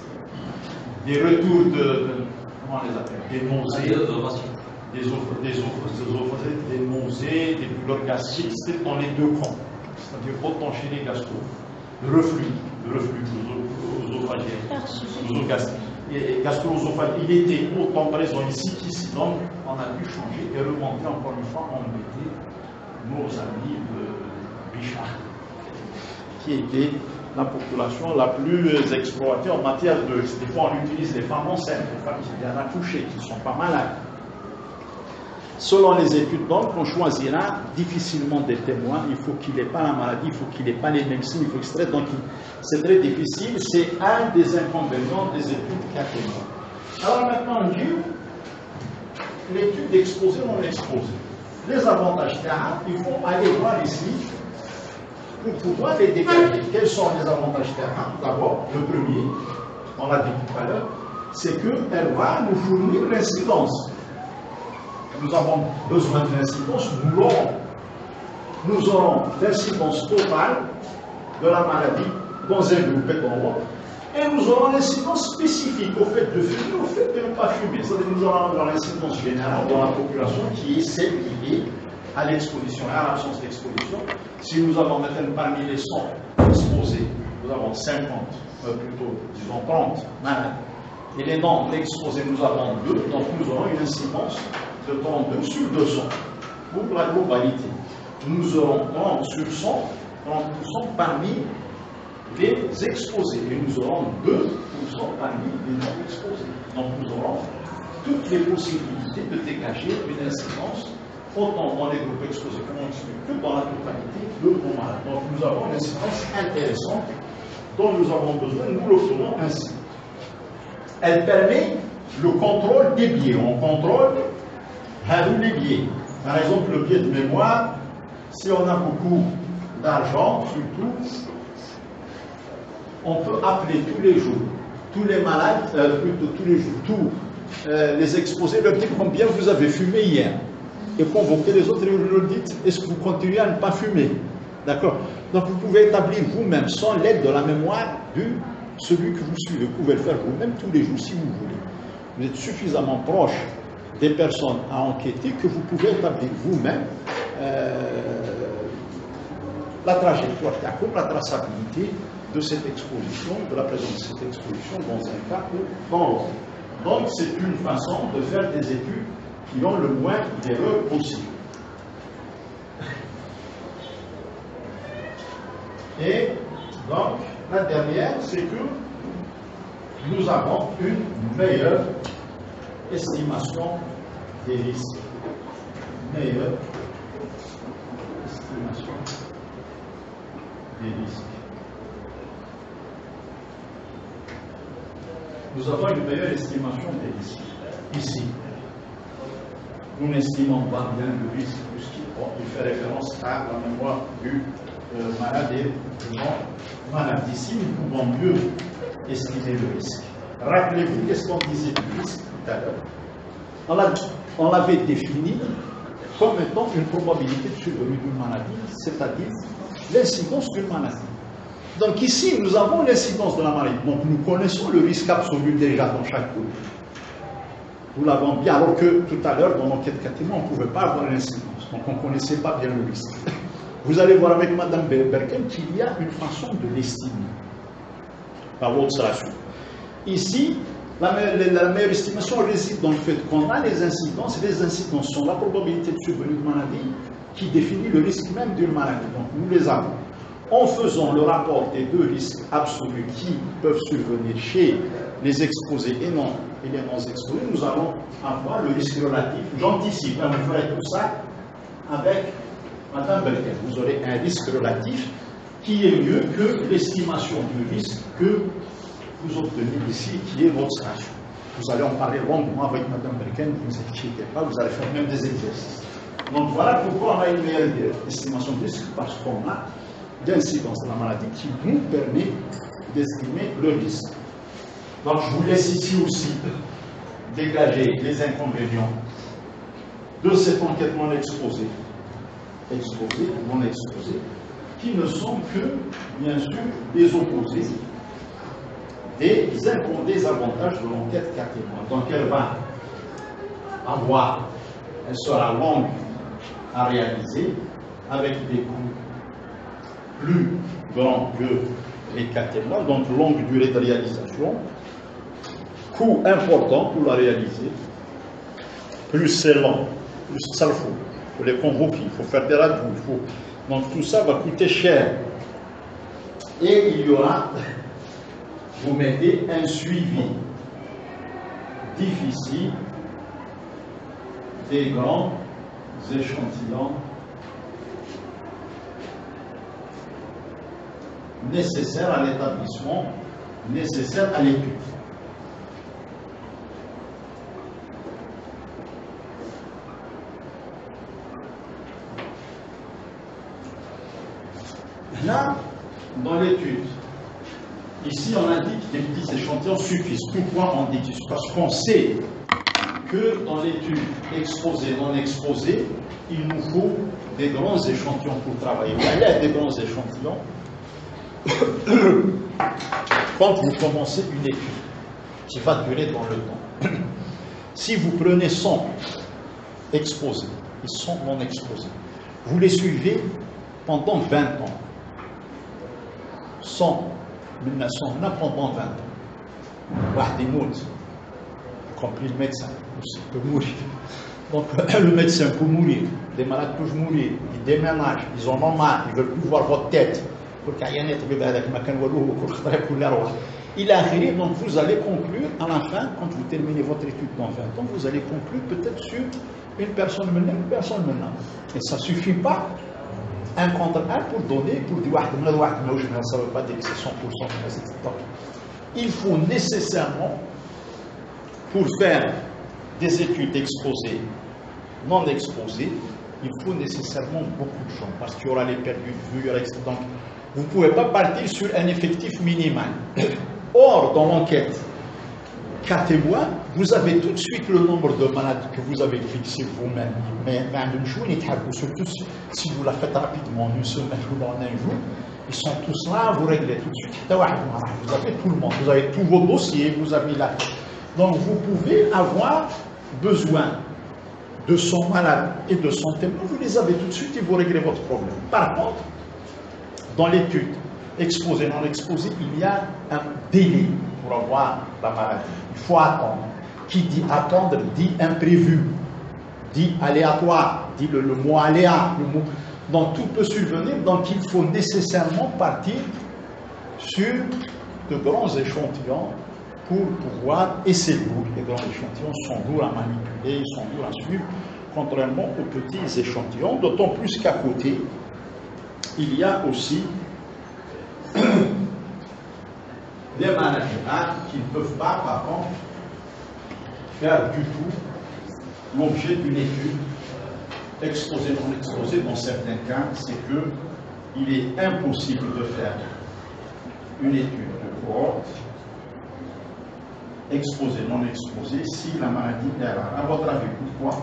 des retours de, de, comment les appeler, des nausées, des offres, des offres, des offres, des nausées, des douleurs gastriques, c'était dans les deux camps, c'est-à-dire autant chez les gastro, le reflux, le reflux œsophagien, et gastro-œsophagien, il était autant présent ici qu'ici, donc on a pu changer et remonter encore une fois, on mettait nos amis de Bichard, qui était la population la plus exploitée en matière de. Des fois, on utilise les femmes enceintes, les femmes qui viennent accoucher, qui ne sont pas malades. Selon les études, donc, on choisira difficilement des témoins. Il faut qu'il n'ait pas la maladie, il faut qu'il n'ait pas les mêmes signes, il faut extraire. Donc, c'est très difficile. C'est un des inconvénients des études qu'a témoin. Alors maintenant, on dit l'étude exposée non exposée. Les avantages terrain, il faut aller voir ici pour pouvoir les dégager. Quels sont les avantages terrain? D'abord, le premier, on l'a dit tout à l'heure, c'est qu'elle va nous fournir l'incidence. Nous avons besoin de l'incidence, nous l'aurons. Nous aurons l'incidence totale de la maladie dans un groupe et dans l'autre. Et nous aurons l'incidence spécifique au fait de fumer, au fait de ne pas fumer. C'est-à-dire que nous aurons l'incidence générale dans la population qui est celle liée à l'exposition et à l'absence d'exposition. Si nous avons maintenant parmi les cent exposés, nous avons cinquante, euh, plutôt, disons trente malades. Et les non exposés, nous avons deux, donc nous aurons une incidence de trente-deux sur deux cents pour la globalité. Nous aurons trente sur cent, trente pour cent parmi les exposés et nous aurons deux pour cent parmi les non exposés. Donc nous aurons toutes les possibilités de dégager une incidence autant dans les groupes exposés que dans la totalité de nos malades. Donc nous avons une incidence intéressante dont nous avons besoin, nous l'obtenons ainsi. Elle permet le contrôle des biais. On contrôle les biais. Par exemple, le biais de mémoire, si on a beaucoup d'argent, surtout, on peut appeler tous les jours, tous les malades, euh, plutôt tous les jours, tous euh, les exposés, leur dire combien vous avez fumé hier. Et convoquer les autres et leur dites, est-ce que vous continuez à ne pas fumer? D'accord? Donc vous pouvez établir vous-même, sans l'aide de la mémoire de celui que vous suivez. Vous pouvez le faire vous-même tous les jours si vous voulez. Vous êtes suffisamment proche des personnes à enquêter que vous pouvez établir vous-même euh, la trajectoire, la traçabilité de cette exposition, de la présence de cette exposition dans un cas ou dans l'autre. Donc c'est une façon de faire des études qui ont le moins d'erreurs possible. Et donc, la dernière, c'est que nous avons une meilleure estimation des risques. Meilleure estimation des risques. Nous avons une meilleure estimation des risques. Ici, nous n'estimons pas bien le risque Bon, il fait référence à la mémoire du euh, malade et du non-malade. Ici, nous pouvons mieux estimer le risque. Rappelez-vous, qu'est-ce qu'on disait du risque tout à l'heure? On l'avait défini comme étant une probabilité de survenue d'une maladie, c'est-à-dire l'incidence d'une maladie. Donc ici, nous avons l'incidence de la maladie. Donc nous connaissons le risque absolu déjà dans chaque groupe. Nous l'avons bien, alors que tout à l'heure, dans l'enquête catégorie, on ne pouvait pas avoir l'incidence. Donc on ne connaissait pas bien le risque. Vous allez voir avec Mme Berken qu'il y a une façon de l'estimer par l'observation. Ici, la meilleure, la meilleure estimation réside dans le fait qu'on a les incidences, et les incidences sont la probabilité de survenue de maladie qui définit le risque même d'une maladie. Donc nous les avons. En faisant le rapport des deux risques absolus qui peuvent survenir chez les exposés et, non, et les non-exposés, nous allons avoir le risque relatif. J'anticipe, hein, vous ferez tout ça avec Mme Berken. Vous aurez un risque relatif qui est mieux que l'estimation du risque que vous obtenez ici, qui est l'observation. Vous allez en parler longuement avec Mme Berken, ne vous inquiétez pas, vous allez faire même des exercices. Donc voilà pourquoi on a une meilleure estimation du risque, parce qu'on a l'incidence de la maladie qui nous permet d'estimer le risque. Donc je vous laisse ici aussi dégager les inconvénients de cette enquête non exposée, exposée ou non exposée, qui ne sont que, bien sûr, des opposés des, des avantages de l'enquête cas témoin. Donc elle va avoir, elle sera longue à réaliser, avec des coûts plus grands que les cas témoins, donc longue durée de réalisation, coût important pour la réaliser, plus c'est lent, plus ça le faut, il faut les convoquer, il faut faire des radios, il faut... donc tout ça va coûter cher. Et il y aura, vous mettez un suivi difficile des grands échantillons nécessaires à l'établissement, nécessaires à l'étude. Là, dans l'étude, ici on indique que des petits échantillons suffisent. Pourquoi on dit ça? Parce qu'on sait que dans l'étude exposée, non exposée, il nous faut des grands échantillons pour travailler. Il y a des grands échantillons. Quand vous commencez une étude qui va durer dans le temps, si vous prenez cent exposés et cent non exposés, vous les suivez pendant vingt ans. cent, mille neuf cents, pendant vingt ans. Wahdi mout, y compris le médecin, aussi peut mourir. Donc le médecin peut mourir, les malades peuvent mourir, ils déménagent, ils en ont marre, ils ne veulent plus voir votre tête. Il arrive, donc vous allez conclure à la fin, quand vous terminez votre étude dans vingt ans, vous allez conclure peut-être sur une personne maintenant, une personne maintenant. Et ça ne suffit pas un contre un pour donner, pour dire ça ne veut pas dire que c'est cent pour cent. Il faut nécessairement, pour faire des études exposées, non exposées, il faut nécessairement beaucoup de gens, parce qu'il y aura les perdus de vue, il y aura et cetera. Donc, vous ne pouvez pas partir sur un effectif minimal. Or, dans l'enquête cas témoin, vous avez tout de suite le nombre de malades que vous avez fixé vous-même. Mais, mais surtout si vous la faites rapidement, une semaine ou dans un jour, ils sont tous là, vous réglez tout de suite. Vous avez tout le monde, vous avez tous vos dossiers, vous avez la... Donc, vous pouvez avoir besoin de cent malades et de cent témoins, vous les avez tout de suite et vous réglez votre problème. Par contre, dans l'étude exposée, non exposée, il y a un délai pour avoir la maladie. Il faut attendre. Qui dit attendre dit imprévu, dit aléatoire, dit le, le mot aléa. Le mot... Donc tout peut survenir, donc il faut nécessairement partir sur de grands échantillons pour pouvoir, et c'est lourd, les grands échantillons sont lourds à manipuler, ils sont lourds à suivre, contrairement aux petits échantillons, d'autant plus qu'à côté, il y a aussi des maladies qui ne peuvent pas, par contre, faire du tout l'objet d'une étude exposé, non exposé, dans certains cas, c'est que il est impossible de faire une étude de cohorte, exposé, non exposé, si la maladie est rare. À votre avis, pourquoi?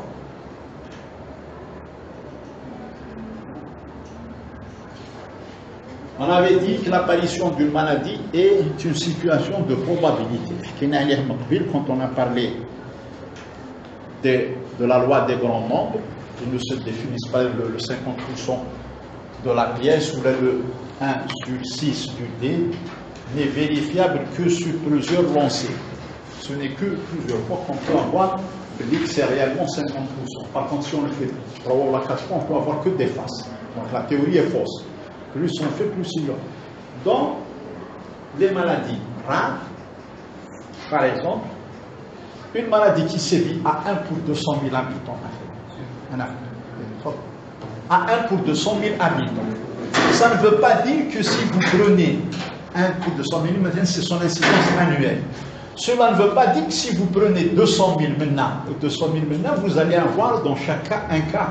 On avait dit que l'apparition d'une maladie est une situation de probabilité. Quand on a parlé de, de la loi des grands nombres, ils ne se définissent pas le, le cinquante pour cent de la pièce ou le un sur six du dé n'est vérifiable que sur plusieurs lancers. Ce n'est que plusieurs fois qu'on peut avoir que c'est réellement cinquante pour cent. Par contre, si on le fait trois ou quatre fois, on peut avoir que des faces. Donc la théorie est fausse. Plus on fait, plus il y a. Dans les maladies rares, par exemple, une maladie qui sévit à un pour deux cent mille habitants, à un pour deux cent mille habitants, ça ne veut pas dire que si vous prenez un pour deux cent mille, maintenant c'est son incidence annuelle. Cela ne veut pas dire que si vous prenez deux cent mille maintenant, deux cent mille maintenant, vous allez avoir dans chaque cas un cas.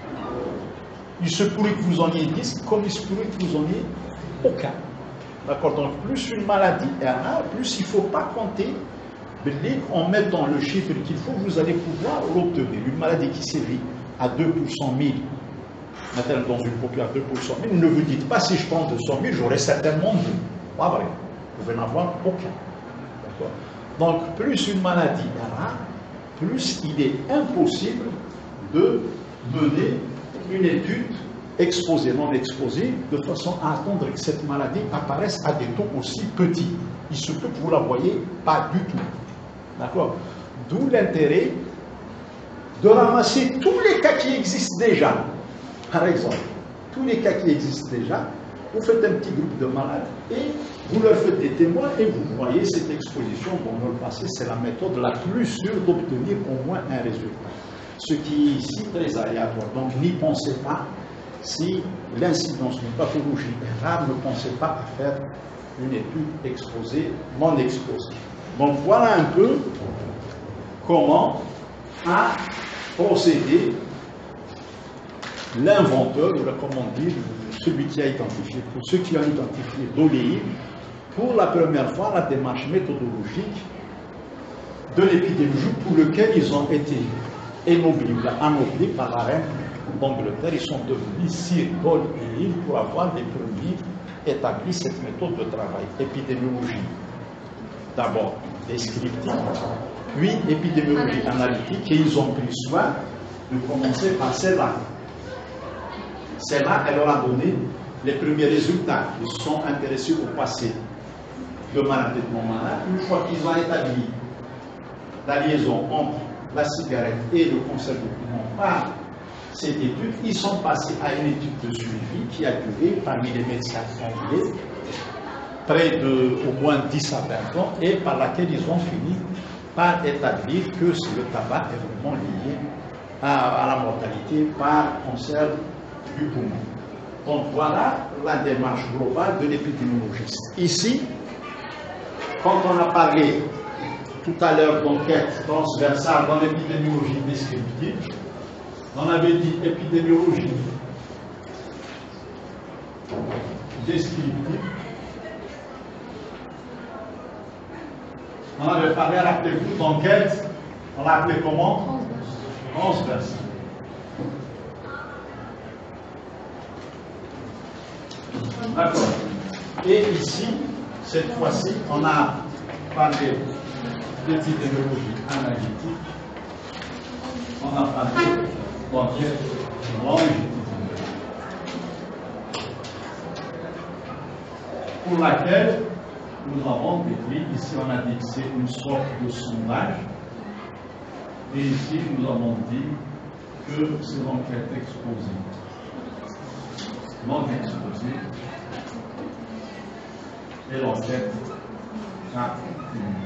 Il se pourrait que vous en ayez dix, comme il se pourrait que vous en ayez aucun. D'accord? Donc, plus une maladie est rare, plus il ne faut pas compter en mettant le chiffre qu'il faut, vous allez pouvoir l'obtenir. Une maladie qui sévit à deux pour cent mille, maintenant dans une population deux pour cent mille, ne vous dites pas si je prends deux cent mille, j'aurai certainement deux. Pas vrai. Vous pouvez n'en avoir aucun. D'accord? Donc, plus une maladie est rare, plus il est impossible de mener une étude exposée, non exposée, de façon à attendre que cette maladie apparaisse à des taux aussi petits. Il se peut que vous ne la voyez pas du tout. D'accord? D'où l'intérêt de ramasser tous les cas qui existent déjà. Par exemple, tous les cas qui existent déjà, vous faites un petit groupe de malades et vous leur faites des témoins et vous voyez cette exposition. Bon, dans le passé, c'est la méthode la plus sûre d'obtenir au moins un résultat. Ce qui est ici très aléatoire. Donc, n'y pensez pas, si l'incidence d'une pathologie est rare, ne pensez pas à faire une étude exposée, non exposée. Donc, voilà un peu comment a procédé l'inventeur, ou comment dire, celui qui a identifié, pour ceux qui ont identifié Doléï, pour la première fois, la démarche méthodologique de l'épidémiologie pour lequel ils ont été anoblis par la reine d'Angleterre. Ils sont devenus Sir Doléï pour avoir les premiers établi cette méthode de travail. Épidémiologie, d'abord descriptive, puis épidémiologie analytique, et ils ont pris soin de commencer par celle-là. Celle-là, elle leur a donné les premiers résultats. Ils se sont intéressés au passé de malades et de non-malades. Une fois qu'ils ont établi la liaison entre la cigarette et le cancer du poumon par cette étude, ils sont passés à une étude de suivi qui a duré parmi les médecins anglais près de au moins dix à vingt ans, et par laquelle ils ont fini par établir que le tabac est vraiment lié à, à la mortalité par cancer du poumon. Donc voilà la démarche globale de l'épidémiologiste. Ici, quand on a parlé tout à l'heure d'enquête transversale dans l'épidémiologie descriptive, on avait dit épidémiologie descriptive. On avait parlé, rappelez-vous, d'enquête, on l'a appelé comment? Transversale. D'accord. Et ici, cette fois-ci, on a parlé d'épidémiologie analytique, on a parlé d'enquête longitudinale, pour laquelle nous avons décrit, ici on a dit que c'est une sorte de sondage, et ici nous avons dit que c'est l'enquête exposée. Non exposée et l'enquête continue.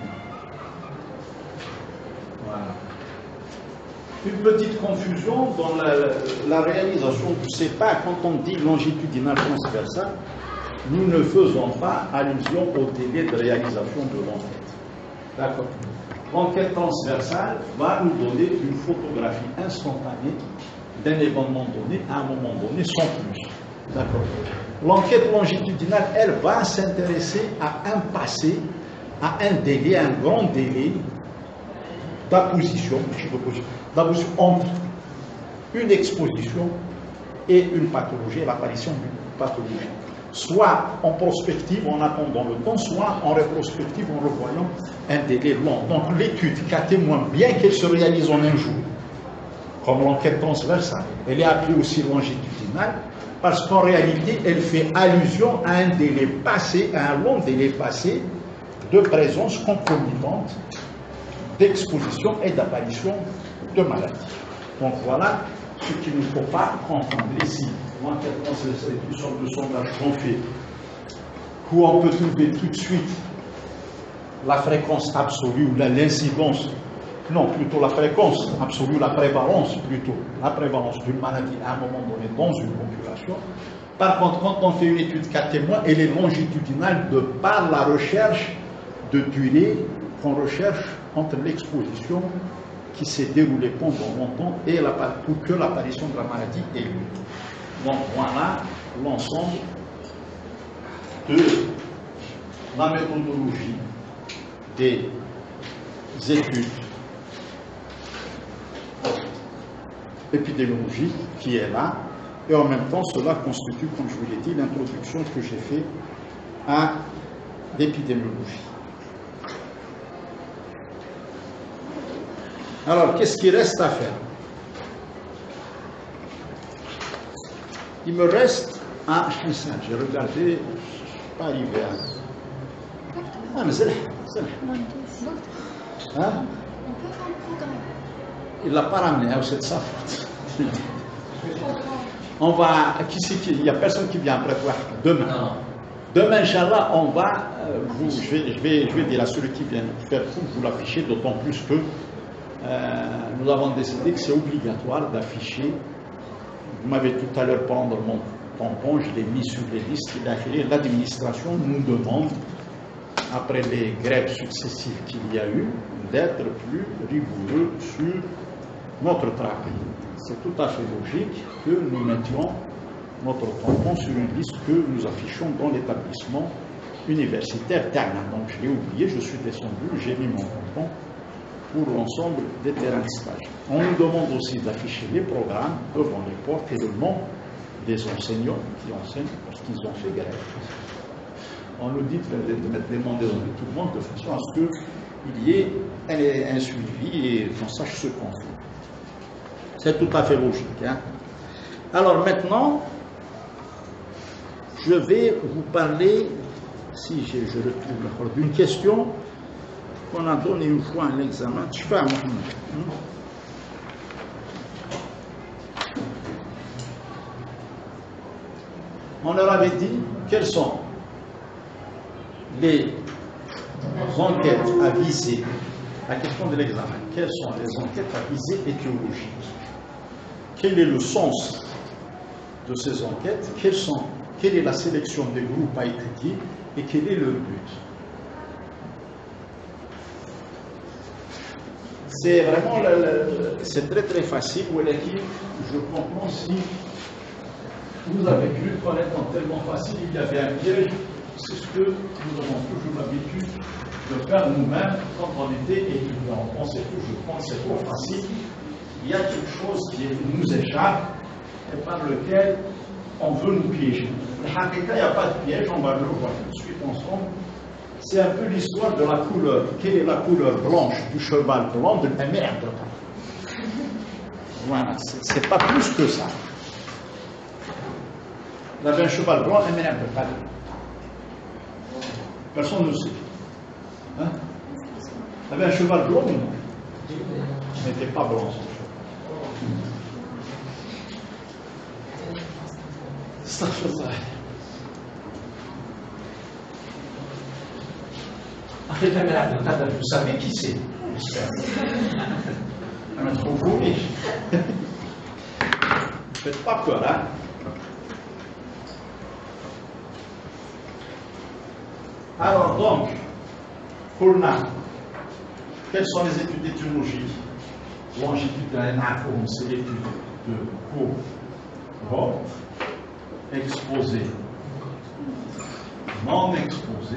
Voilà. Une petite confusion dans la, la réalisation du C E P A. Quand on dit longitudinal transversal, nous ne faisons pas allusion au délai de réalisation de l'enquête. D'accord. L'enquête transversale va nous donner une photographie instantanée d'un événement donné à un moment donné, sans plus. D'accord. L'enquête longitudinale, elle va s'intéresser à un passé, à un délai, un grand délai d'apposition, d'apposition entre une exposition et une pathologie, l'apparition d'une pathologie. Soit en prospective, en attendant le temps, soit en rétrospective, en revoyant un délai long. Donc l'étude cas témoin, bien qu'elle se réalise en un jour, comme l'enquête transversale, elle est appelée aussi longitudinale, parce qu'en réalité, elle fait allusion à un délai passé, à un long délai passé de présence concomitante, d'exposition et d'apparition de maladies. Donc voilà ce qu'il ne faut pas confondre ici. L'enquête transversale est une sorte de sondage qu'on fait, où on peut trouver tout de suite la fréquence absolue ou l'incidence, non, plutôt la fréquence absolue, la prévalence plutôt, la prévalence d'une maladie à un moment donné dans une population. Par contre, quand on fait une étude cas témoin, elle est longitudinale de par la recherche de durée qu'on recherche entre l'exposition qui s'est déroulée pendant longtemps et la, pour que l'apparition de la maladie ait lieu. Donc voilà l'ensemble de la méthodologie des études épidémiologiques qui est là, et en même temps cela constitue, comme je vous l'ai dit, l'introduction que j'ai faite à l'épidémiologie. Alors, qu'est-ce qu'il reste à faire? Il me reste un... J'ai regardé, je ne suis pas arrivé à... Ah, mais c'est là, c'est là. Hein? Il ne l'a pas ramené, hein, c'est de sa faute. On va... Qui c'est qui? Il n'y a personne qui vient après toi. Demain. Demain, Inch'Allah, on va... Euh, vous, je, vais, je, vais, je vais dire à celui qui vient faire tout, vous l'affichez, d'autant plus que euh, nous avons décidé que c'est obligatoire d'afficher. Vous m'avez tout à l'heure prendre mon tampon, je l'ai mis sur les listes. L'administration nous demande, après les grèves successives qu'il y a eu, d'être plus rigoureux sur notre travail. C'est tout à fait logique que nous mettions notre tampon sur une liste que nous affichons dans l'établissement universitaire Tana. Donc je l'ai oublié, je suis descendu, j'ai mis mon tampon pour l'ensemble des terrains de stage. On nous demande aussi d'afficher les programmes devant les portes et le nom des enseignants qui enseignent parce qu'ils ont fait grève. On nous dit de mettre les noms de tout le monde de façon à ce qu'il y ait un, un suivi et qu'on sache ce qu'on fait. C'est tout à fait logique. Hein? Alors maintenant, je vais vous parler, si je, je retrouve d'une question qu'on a donnée une fois à l'examen. Je fais à Mohamed. On leur avait dit quelles sont les enquêtes à viser, la question de l'examen, quelles sont les enquêtes à viser étiologiques? Quel est le sens de ces enquêtes? Quelles sont, quelle est la sélection des groupes à étudier et quel est le but? C'est vraiment, c'est très très facile. Je comprends si vous avez cru connaître tellement facile, il y avait un piège. C'est ce que nous avons toujours l'habitude de faire nous-mêmes quand on était étudiants. On pensait toujours, je pense que c'est trop facile. Il y a quelque chose qui nous échappe et par lequel on veut nous piéger. Il n'y a pas de piège, on va le voir tout de suite ensemble. C'est un peu l'histoire de la couleur. Quelle est la couleur blanche du cheval blanc de la merde? Voilà, c'est pas plus que ça. Il avait un cheval blanc, un merde de palais. Personne ne sait. Hein? Il avait un cheval blanc ou non? Il n'était pas blanc, son cheval. Ça fait ça. Vous savez qui c'est? On a trop gouré. Ne faites pas peur, hein? Alors donc, Kourna, quelles sont les études étiologiques? Longitudinale, c'est l'étude de cohorte, exposé, non exposé.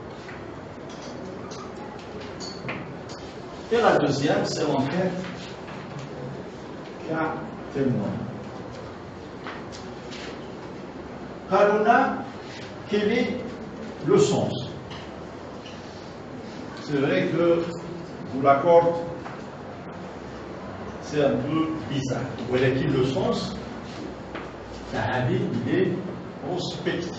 Et la deuxième, c'est l'enquête cas témoin. Haruna, quel est le sens? C'est vrai que, je vous l'accorde, c'est un peu bizarre. Vous voyez qu'il le sens? Tahali, il est prospectif.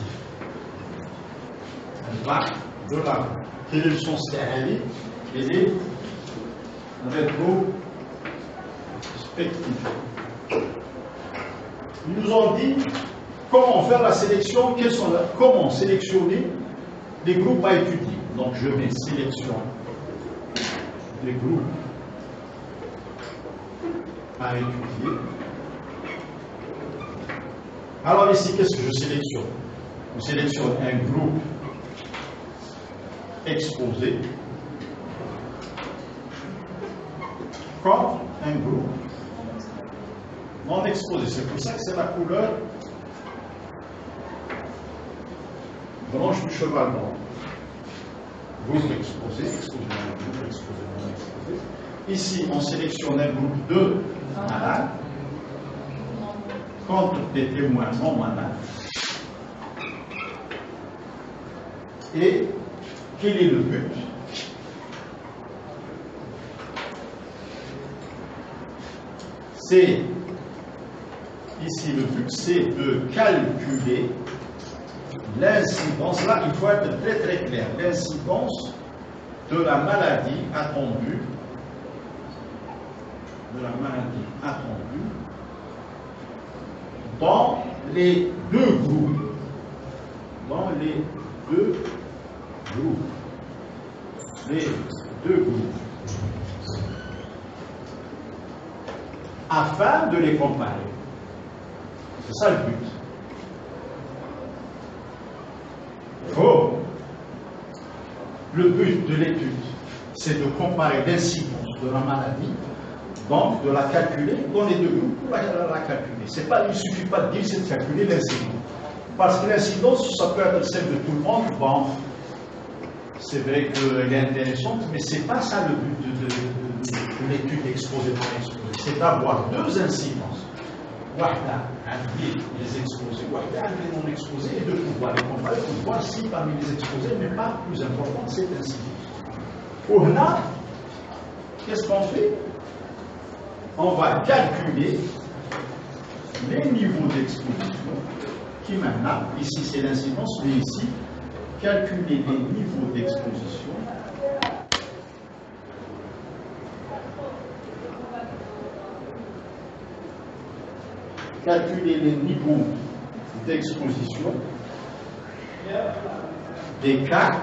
Elle va de là. Quel est le sens Tahali? Il est rétrospectif. Ils nous ont dit comment faire la sélection, quels sont la, comment sélectionner les groupes à étudier. Donc je mets sélection des groupes à étudier. Alors ici, qu'est-ce que je sélectionne? Je sélectionne un groupe exposé comme un groupe non exposé. C'est pour ça que c'est la couleur blanche du cheval blanc. Groupe exposé, exposé non exposé, exposé non exposé. Ici, on sélectionne un groupe de malades contre des témoins non malades. Et quel est le but? C'est, ici le but, c'est de calculer l'incidence. Là, il faut être très très clair. L'incidence de la maladie attendue, de la maladie attendue, dans les deux groupes, dans les deux groupes, les deux groupes, afin de les comparer. C'est ça le but. Oh. Le but de l'étude, c'est de comparer l'incidence de la maladie, donc de la calculer dans les deux groupes pour la, la, la calculer. C'est pas, il ne suffit pas de dire, c'est de calculer l'incidence. Parce que l'incidence, ça peut être celle de tout le monde. Bon, c'est vrai qu'elle est intéressante, mais ce n'est pas ça le but de, de, de, de l'étude exposée non exposée. C'est d'avoir deux incidences. Wahda, les exposés, Wahda, les non exposés, et de pouvoir les comparer pour voir si parmi les exposés n'est pas plus important cette incidence. Pour là, qu'est-ce qu'on fait? On va calculer les niveaux d'exposition qui maintenant, ici c'est l'incidence, mais ici, calculer les niveaux d'exposition calculer les niveaux d'exposition des cas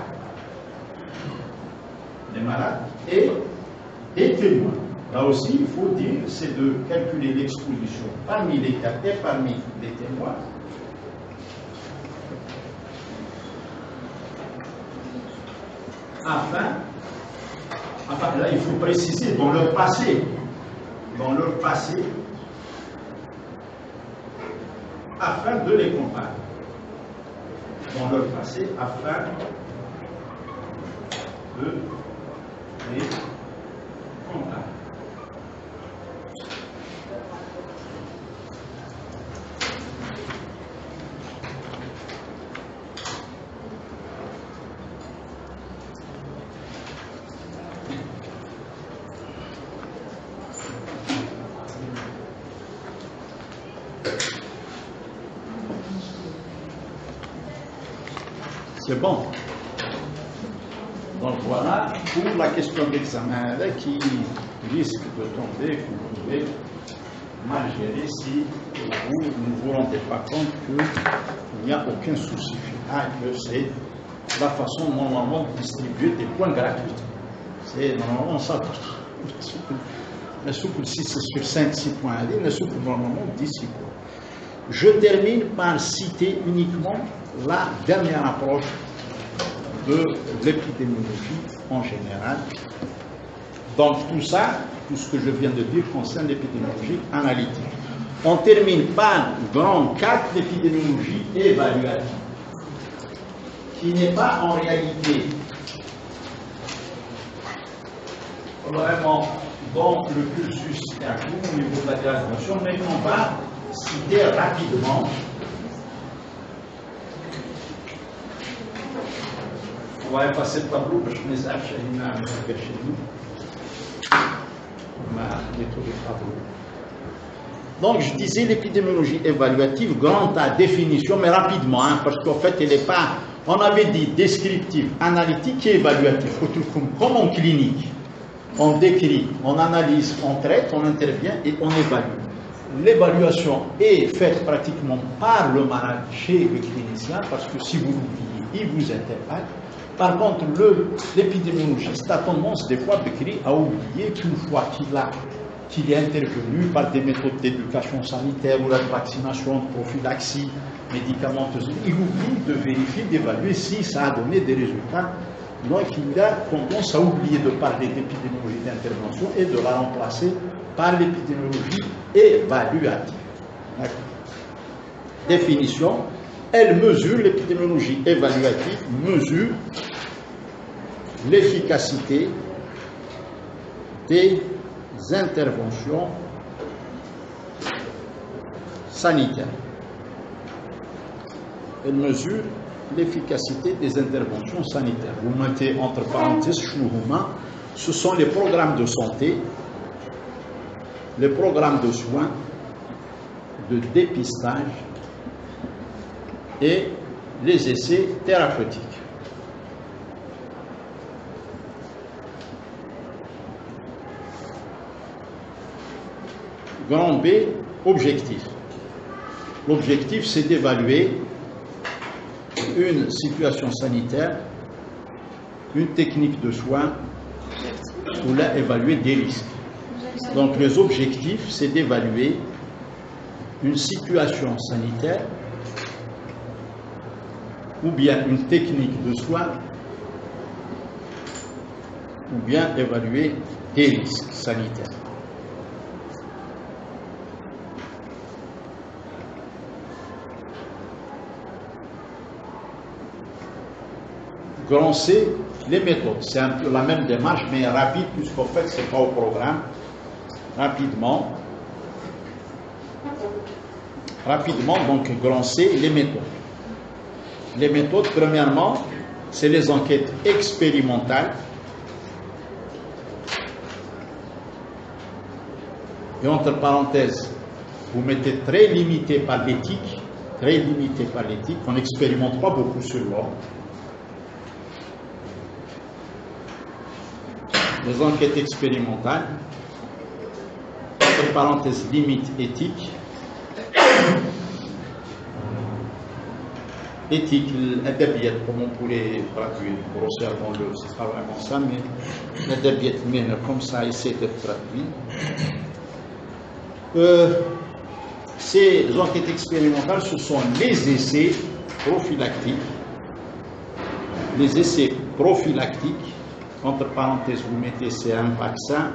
des malades et des témoins. Là aussi, il faut dire, c'est de calculer l'exposition parmi les cas et parmi les témoins. Afin, enfin là, il faut préciser dans leur passé, dans leur passé, afin de les comparer. Dans leur passé, afin de les comparer. C'est bon. Donc voilà pour la question d'examen qui risque de tomber, que vous pouvez mal gérer si vous ne vous rendez pas compte qu'il n'y a aucun souci final, que c'est la façon normalement de distribuer des points gratuits. C'est normalement ça. La soupe six sur cinq, six points à lire, la soupe normalement dix points. Je termine par citer uniquement la dernière approche de l'épidémiologie en général. Donc tout ça, tout ce que je viens de dire concerne l'épidémiologie analytique. on termine par grand quatre, l'épidémiologie évaluative, qui n'est pas en réalité vraiment dans le cursus au niveau de la graduation, mais qu'on va citer rapidement. On va effacer le tableau parce que je les affiche chez nous. On a nettoyé le tableau. Donc, je disais l'épidémiologie évaluative, grande à définition, mais rapidement, hein, parce qu'en fait, elle n'est pas. On avait dit descriptive, analytique et évaluative. Comme en clinique, on décrit, on analyse, on traite, on intervient et on évalue. L'évaluation est faite pratiquement par le malade chez le clinicien, parce que si vous l'oubliez, il vous interpelle. Par contre, l'épidémiologiste a tendance des fois à oublier qu'une fois qu'il a qu'il est intervenu par des méthodes d'éducation sanitaire ou la vaccination, de prophylaxie médicamenteuse, il oublie de vérifier, d'évaluer si ça a donné des résultats. Donc il a tendance à oublier de parler d'épidémiologie d'intervention et de la remplacer par l'épidémiologie évaluative. Définition, elle mesure, l'épidémiologie évaluative mesure l'efficacité des interventions sanitaires. Elle mesure l'efficacité des interventions sanitaires. Vous mettez entre parenthèses, ce sont les programmes de santé, les programmes de soins, de dépistage et les essais thérapeutiques. Grand B, objectif. L'objectif, c'est d'évaluer une situation sanitaire, une technique de soins, ou là, évaluer des risques. Donc, les objectifs, c'est d'évaluer une situation sanitaire, ou bien une technique de soins, ou bien évaluer des risques sanitaires. Grand C, les méthodes. C'est un peu la même démarche, mais rapide, puisqu'en fait, ce n'est pas au programme. Rapidement. Rapidement, donc, grand C, les méthodes. Les méthodes, premièrement, c'est les enquêtes expérimentales. Et entre parenthèses, vous mettez très limité par l'éthique, très limité par l'éthique, on n'expérimente pas beaucoup sur l'homme. Les enquêtes expérimentales, entre parenthèses, limite éthique. Éthique, l'adabiyat, comme on pourrait traduire grossièrement, le, ce sera vraiment ça, mais l'adabiyat, comme ça, essaie d'être traduit. Euh, ces enquêtes expérimentales, ce sont les essais prophylactiques. Les essais prophylactiques, entre parenthèses, vous mettez c'est un vaccin,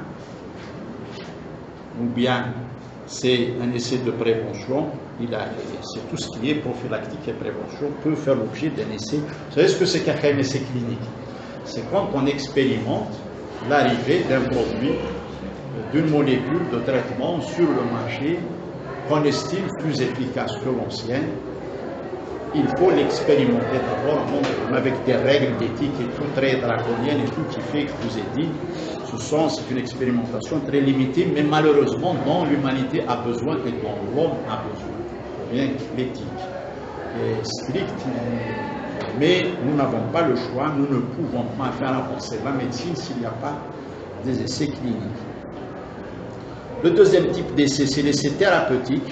ou bien c'est un essai de prévention. C'est tout ce qui est prophylactique et prévention peut faire l'objet d'un essai. Vous savez ce que c'est qu'un essai clinique? C'est quand on expérimente l'arrivée d'un produit, d'une molécule de traitement sur le marché qu'on estime plus efficace que l'ancienne. Il faut l'expérimenter d'abord avec des règles d'éthique et tout très draconiennes et tout qui fait que je vous ai dit, ce sont, c'est une expérimentation très limitée, mais malheureusement dont l'humanité a besoin et dont l'homme a besoin. Bien que l'éthique est stricte, mais nous n'avons pas le choix, nous ne pouvons pas faire avancer la médecine s'il n'y a pas des essais cliniques. Le deuxième type d'essai, c'est l'essai thérapeutique.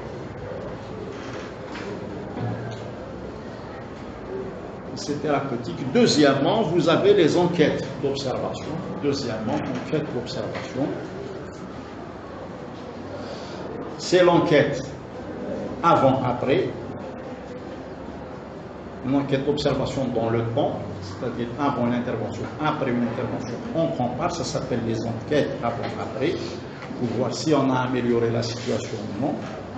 Essai thérapeutique. Deuxièmement, vous avez les enquêtes d'observation. Deuxièmement, enquête d'observation. C'est l'enquête avant-après. Une enquête d'observation dans le temps, c'est-à-dire avant l'intervention, après une intervention, on compare, ça s'appelle les enquêtes avant-après, pour voir si on a amélioré la situation ou non.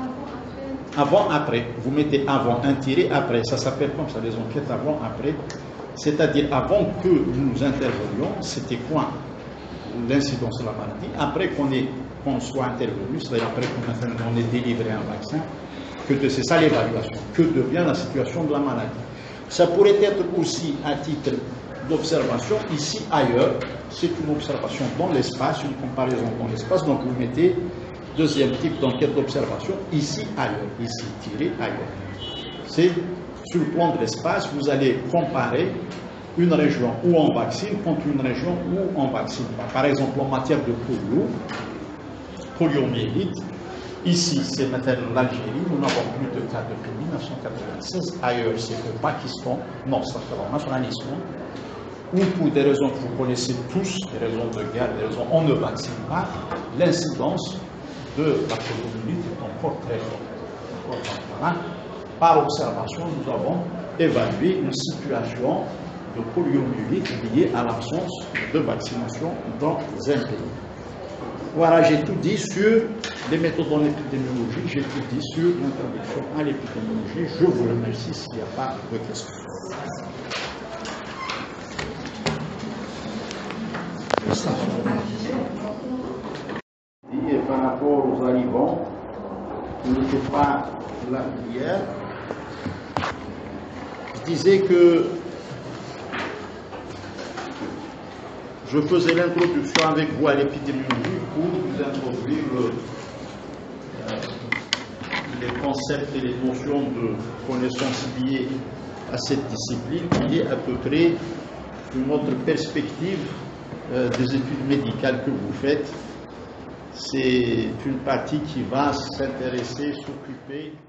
avant, après. Vous mettez avant, un tiré après. Ça s'appelle comme ça, les enquêtes avant, après. C'est-à-dire, avant que nous intervenions, c'était quoi l'incidence de la maladie. Après qu'on qu'on soit intervenu, c'est-à-dire après qu'on ait délivré un vaccin, que c'est ça l'évaluation. Que devient la situation de la maladie. Ça pourrait être aussi à titre d'observation, ici, ailleurs. C'est une observation dans l'espace, une comparaison dans l'espace. Donc, vous mettez deuxième type d'enquête d'observation, ici, ailleurs. Ici, tiré, ailleurs. C'est sur le plan de l'espace, vous allez comparer une région où on vaccine contre une région où on ne vaccine pas. Par exemple, en matière de polio, poliomyélite, ici, c'est maintenant l'Algérie, nous n'avons plus de cas depuis mille neuf cent quatre-vingt-seize. Ailleurs, c'est le Pakistan, non, c'est le nationalisme, où pour des raisons que vous connaissez tous, des raisons de guerre, des raisons on ne vaccine pas, l'incidence de la poliomyélite est encore très forte. Voilà. Par observation, nous avons évalué une situation de poliomyélite liée à l'absence de vaccination dans un pays. Voilà, j'ai tout dit sur les méthodes en épidémiologie, j'ai tout dit sur l'introduction à l'épidémiologie. Je vous remercie s'il n'y a pas de questions. Et par rapport aux arrivants, qui n'étaient pas là hier, je disais que je faisais l'introduction avec vous à l'épidémiologie pour vous introduire le, euh, les concepts et les notions de connaissances liées à cette discipline, qui est à peu près une autre perspective euh, des études médicales que vous faites. C'est une partie qui va s'intéresser, s'occuper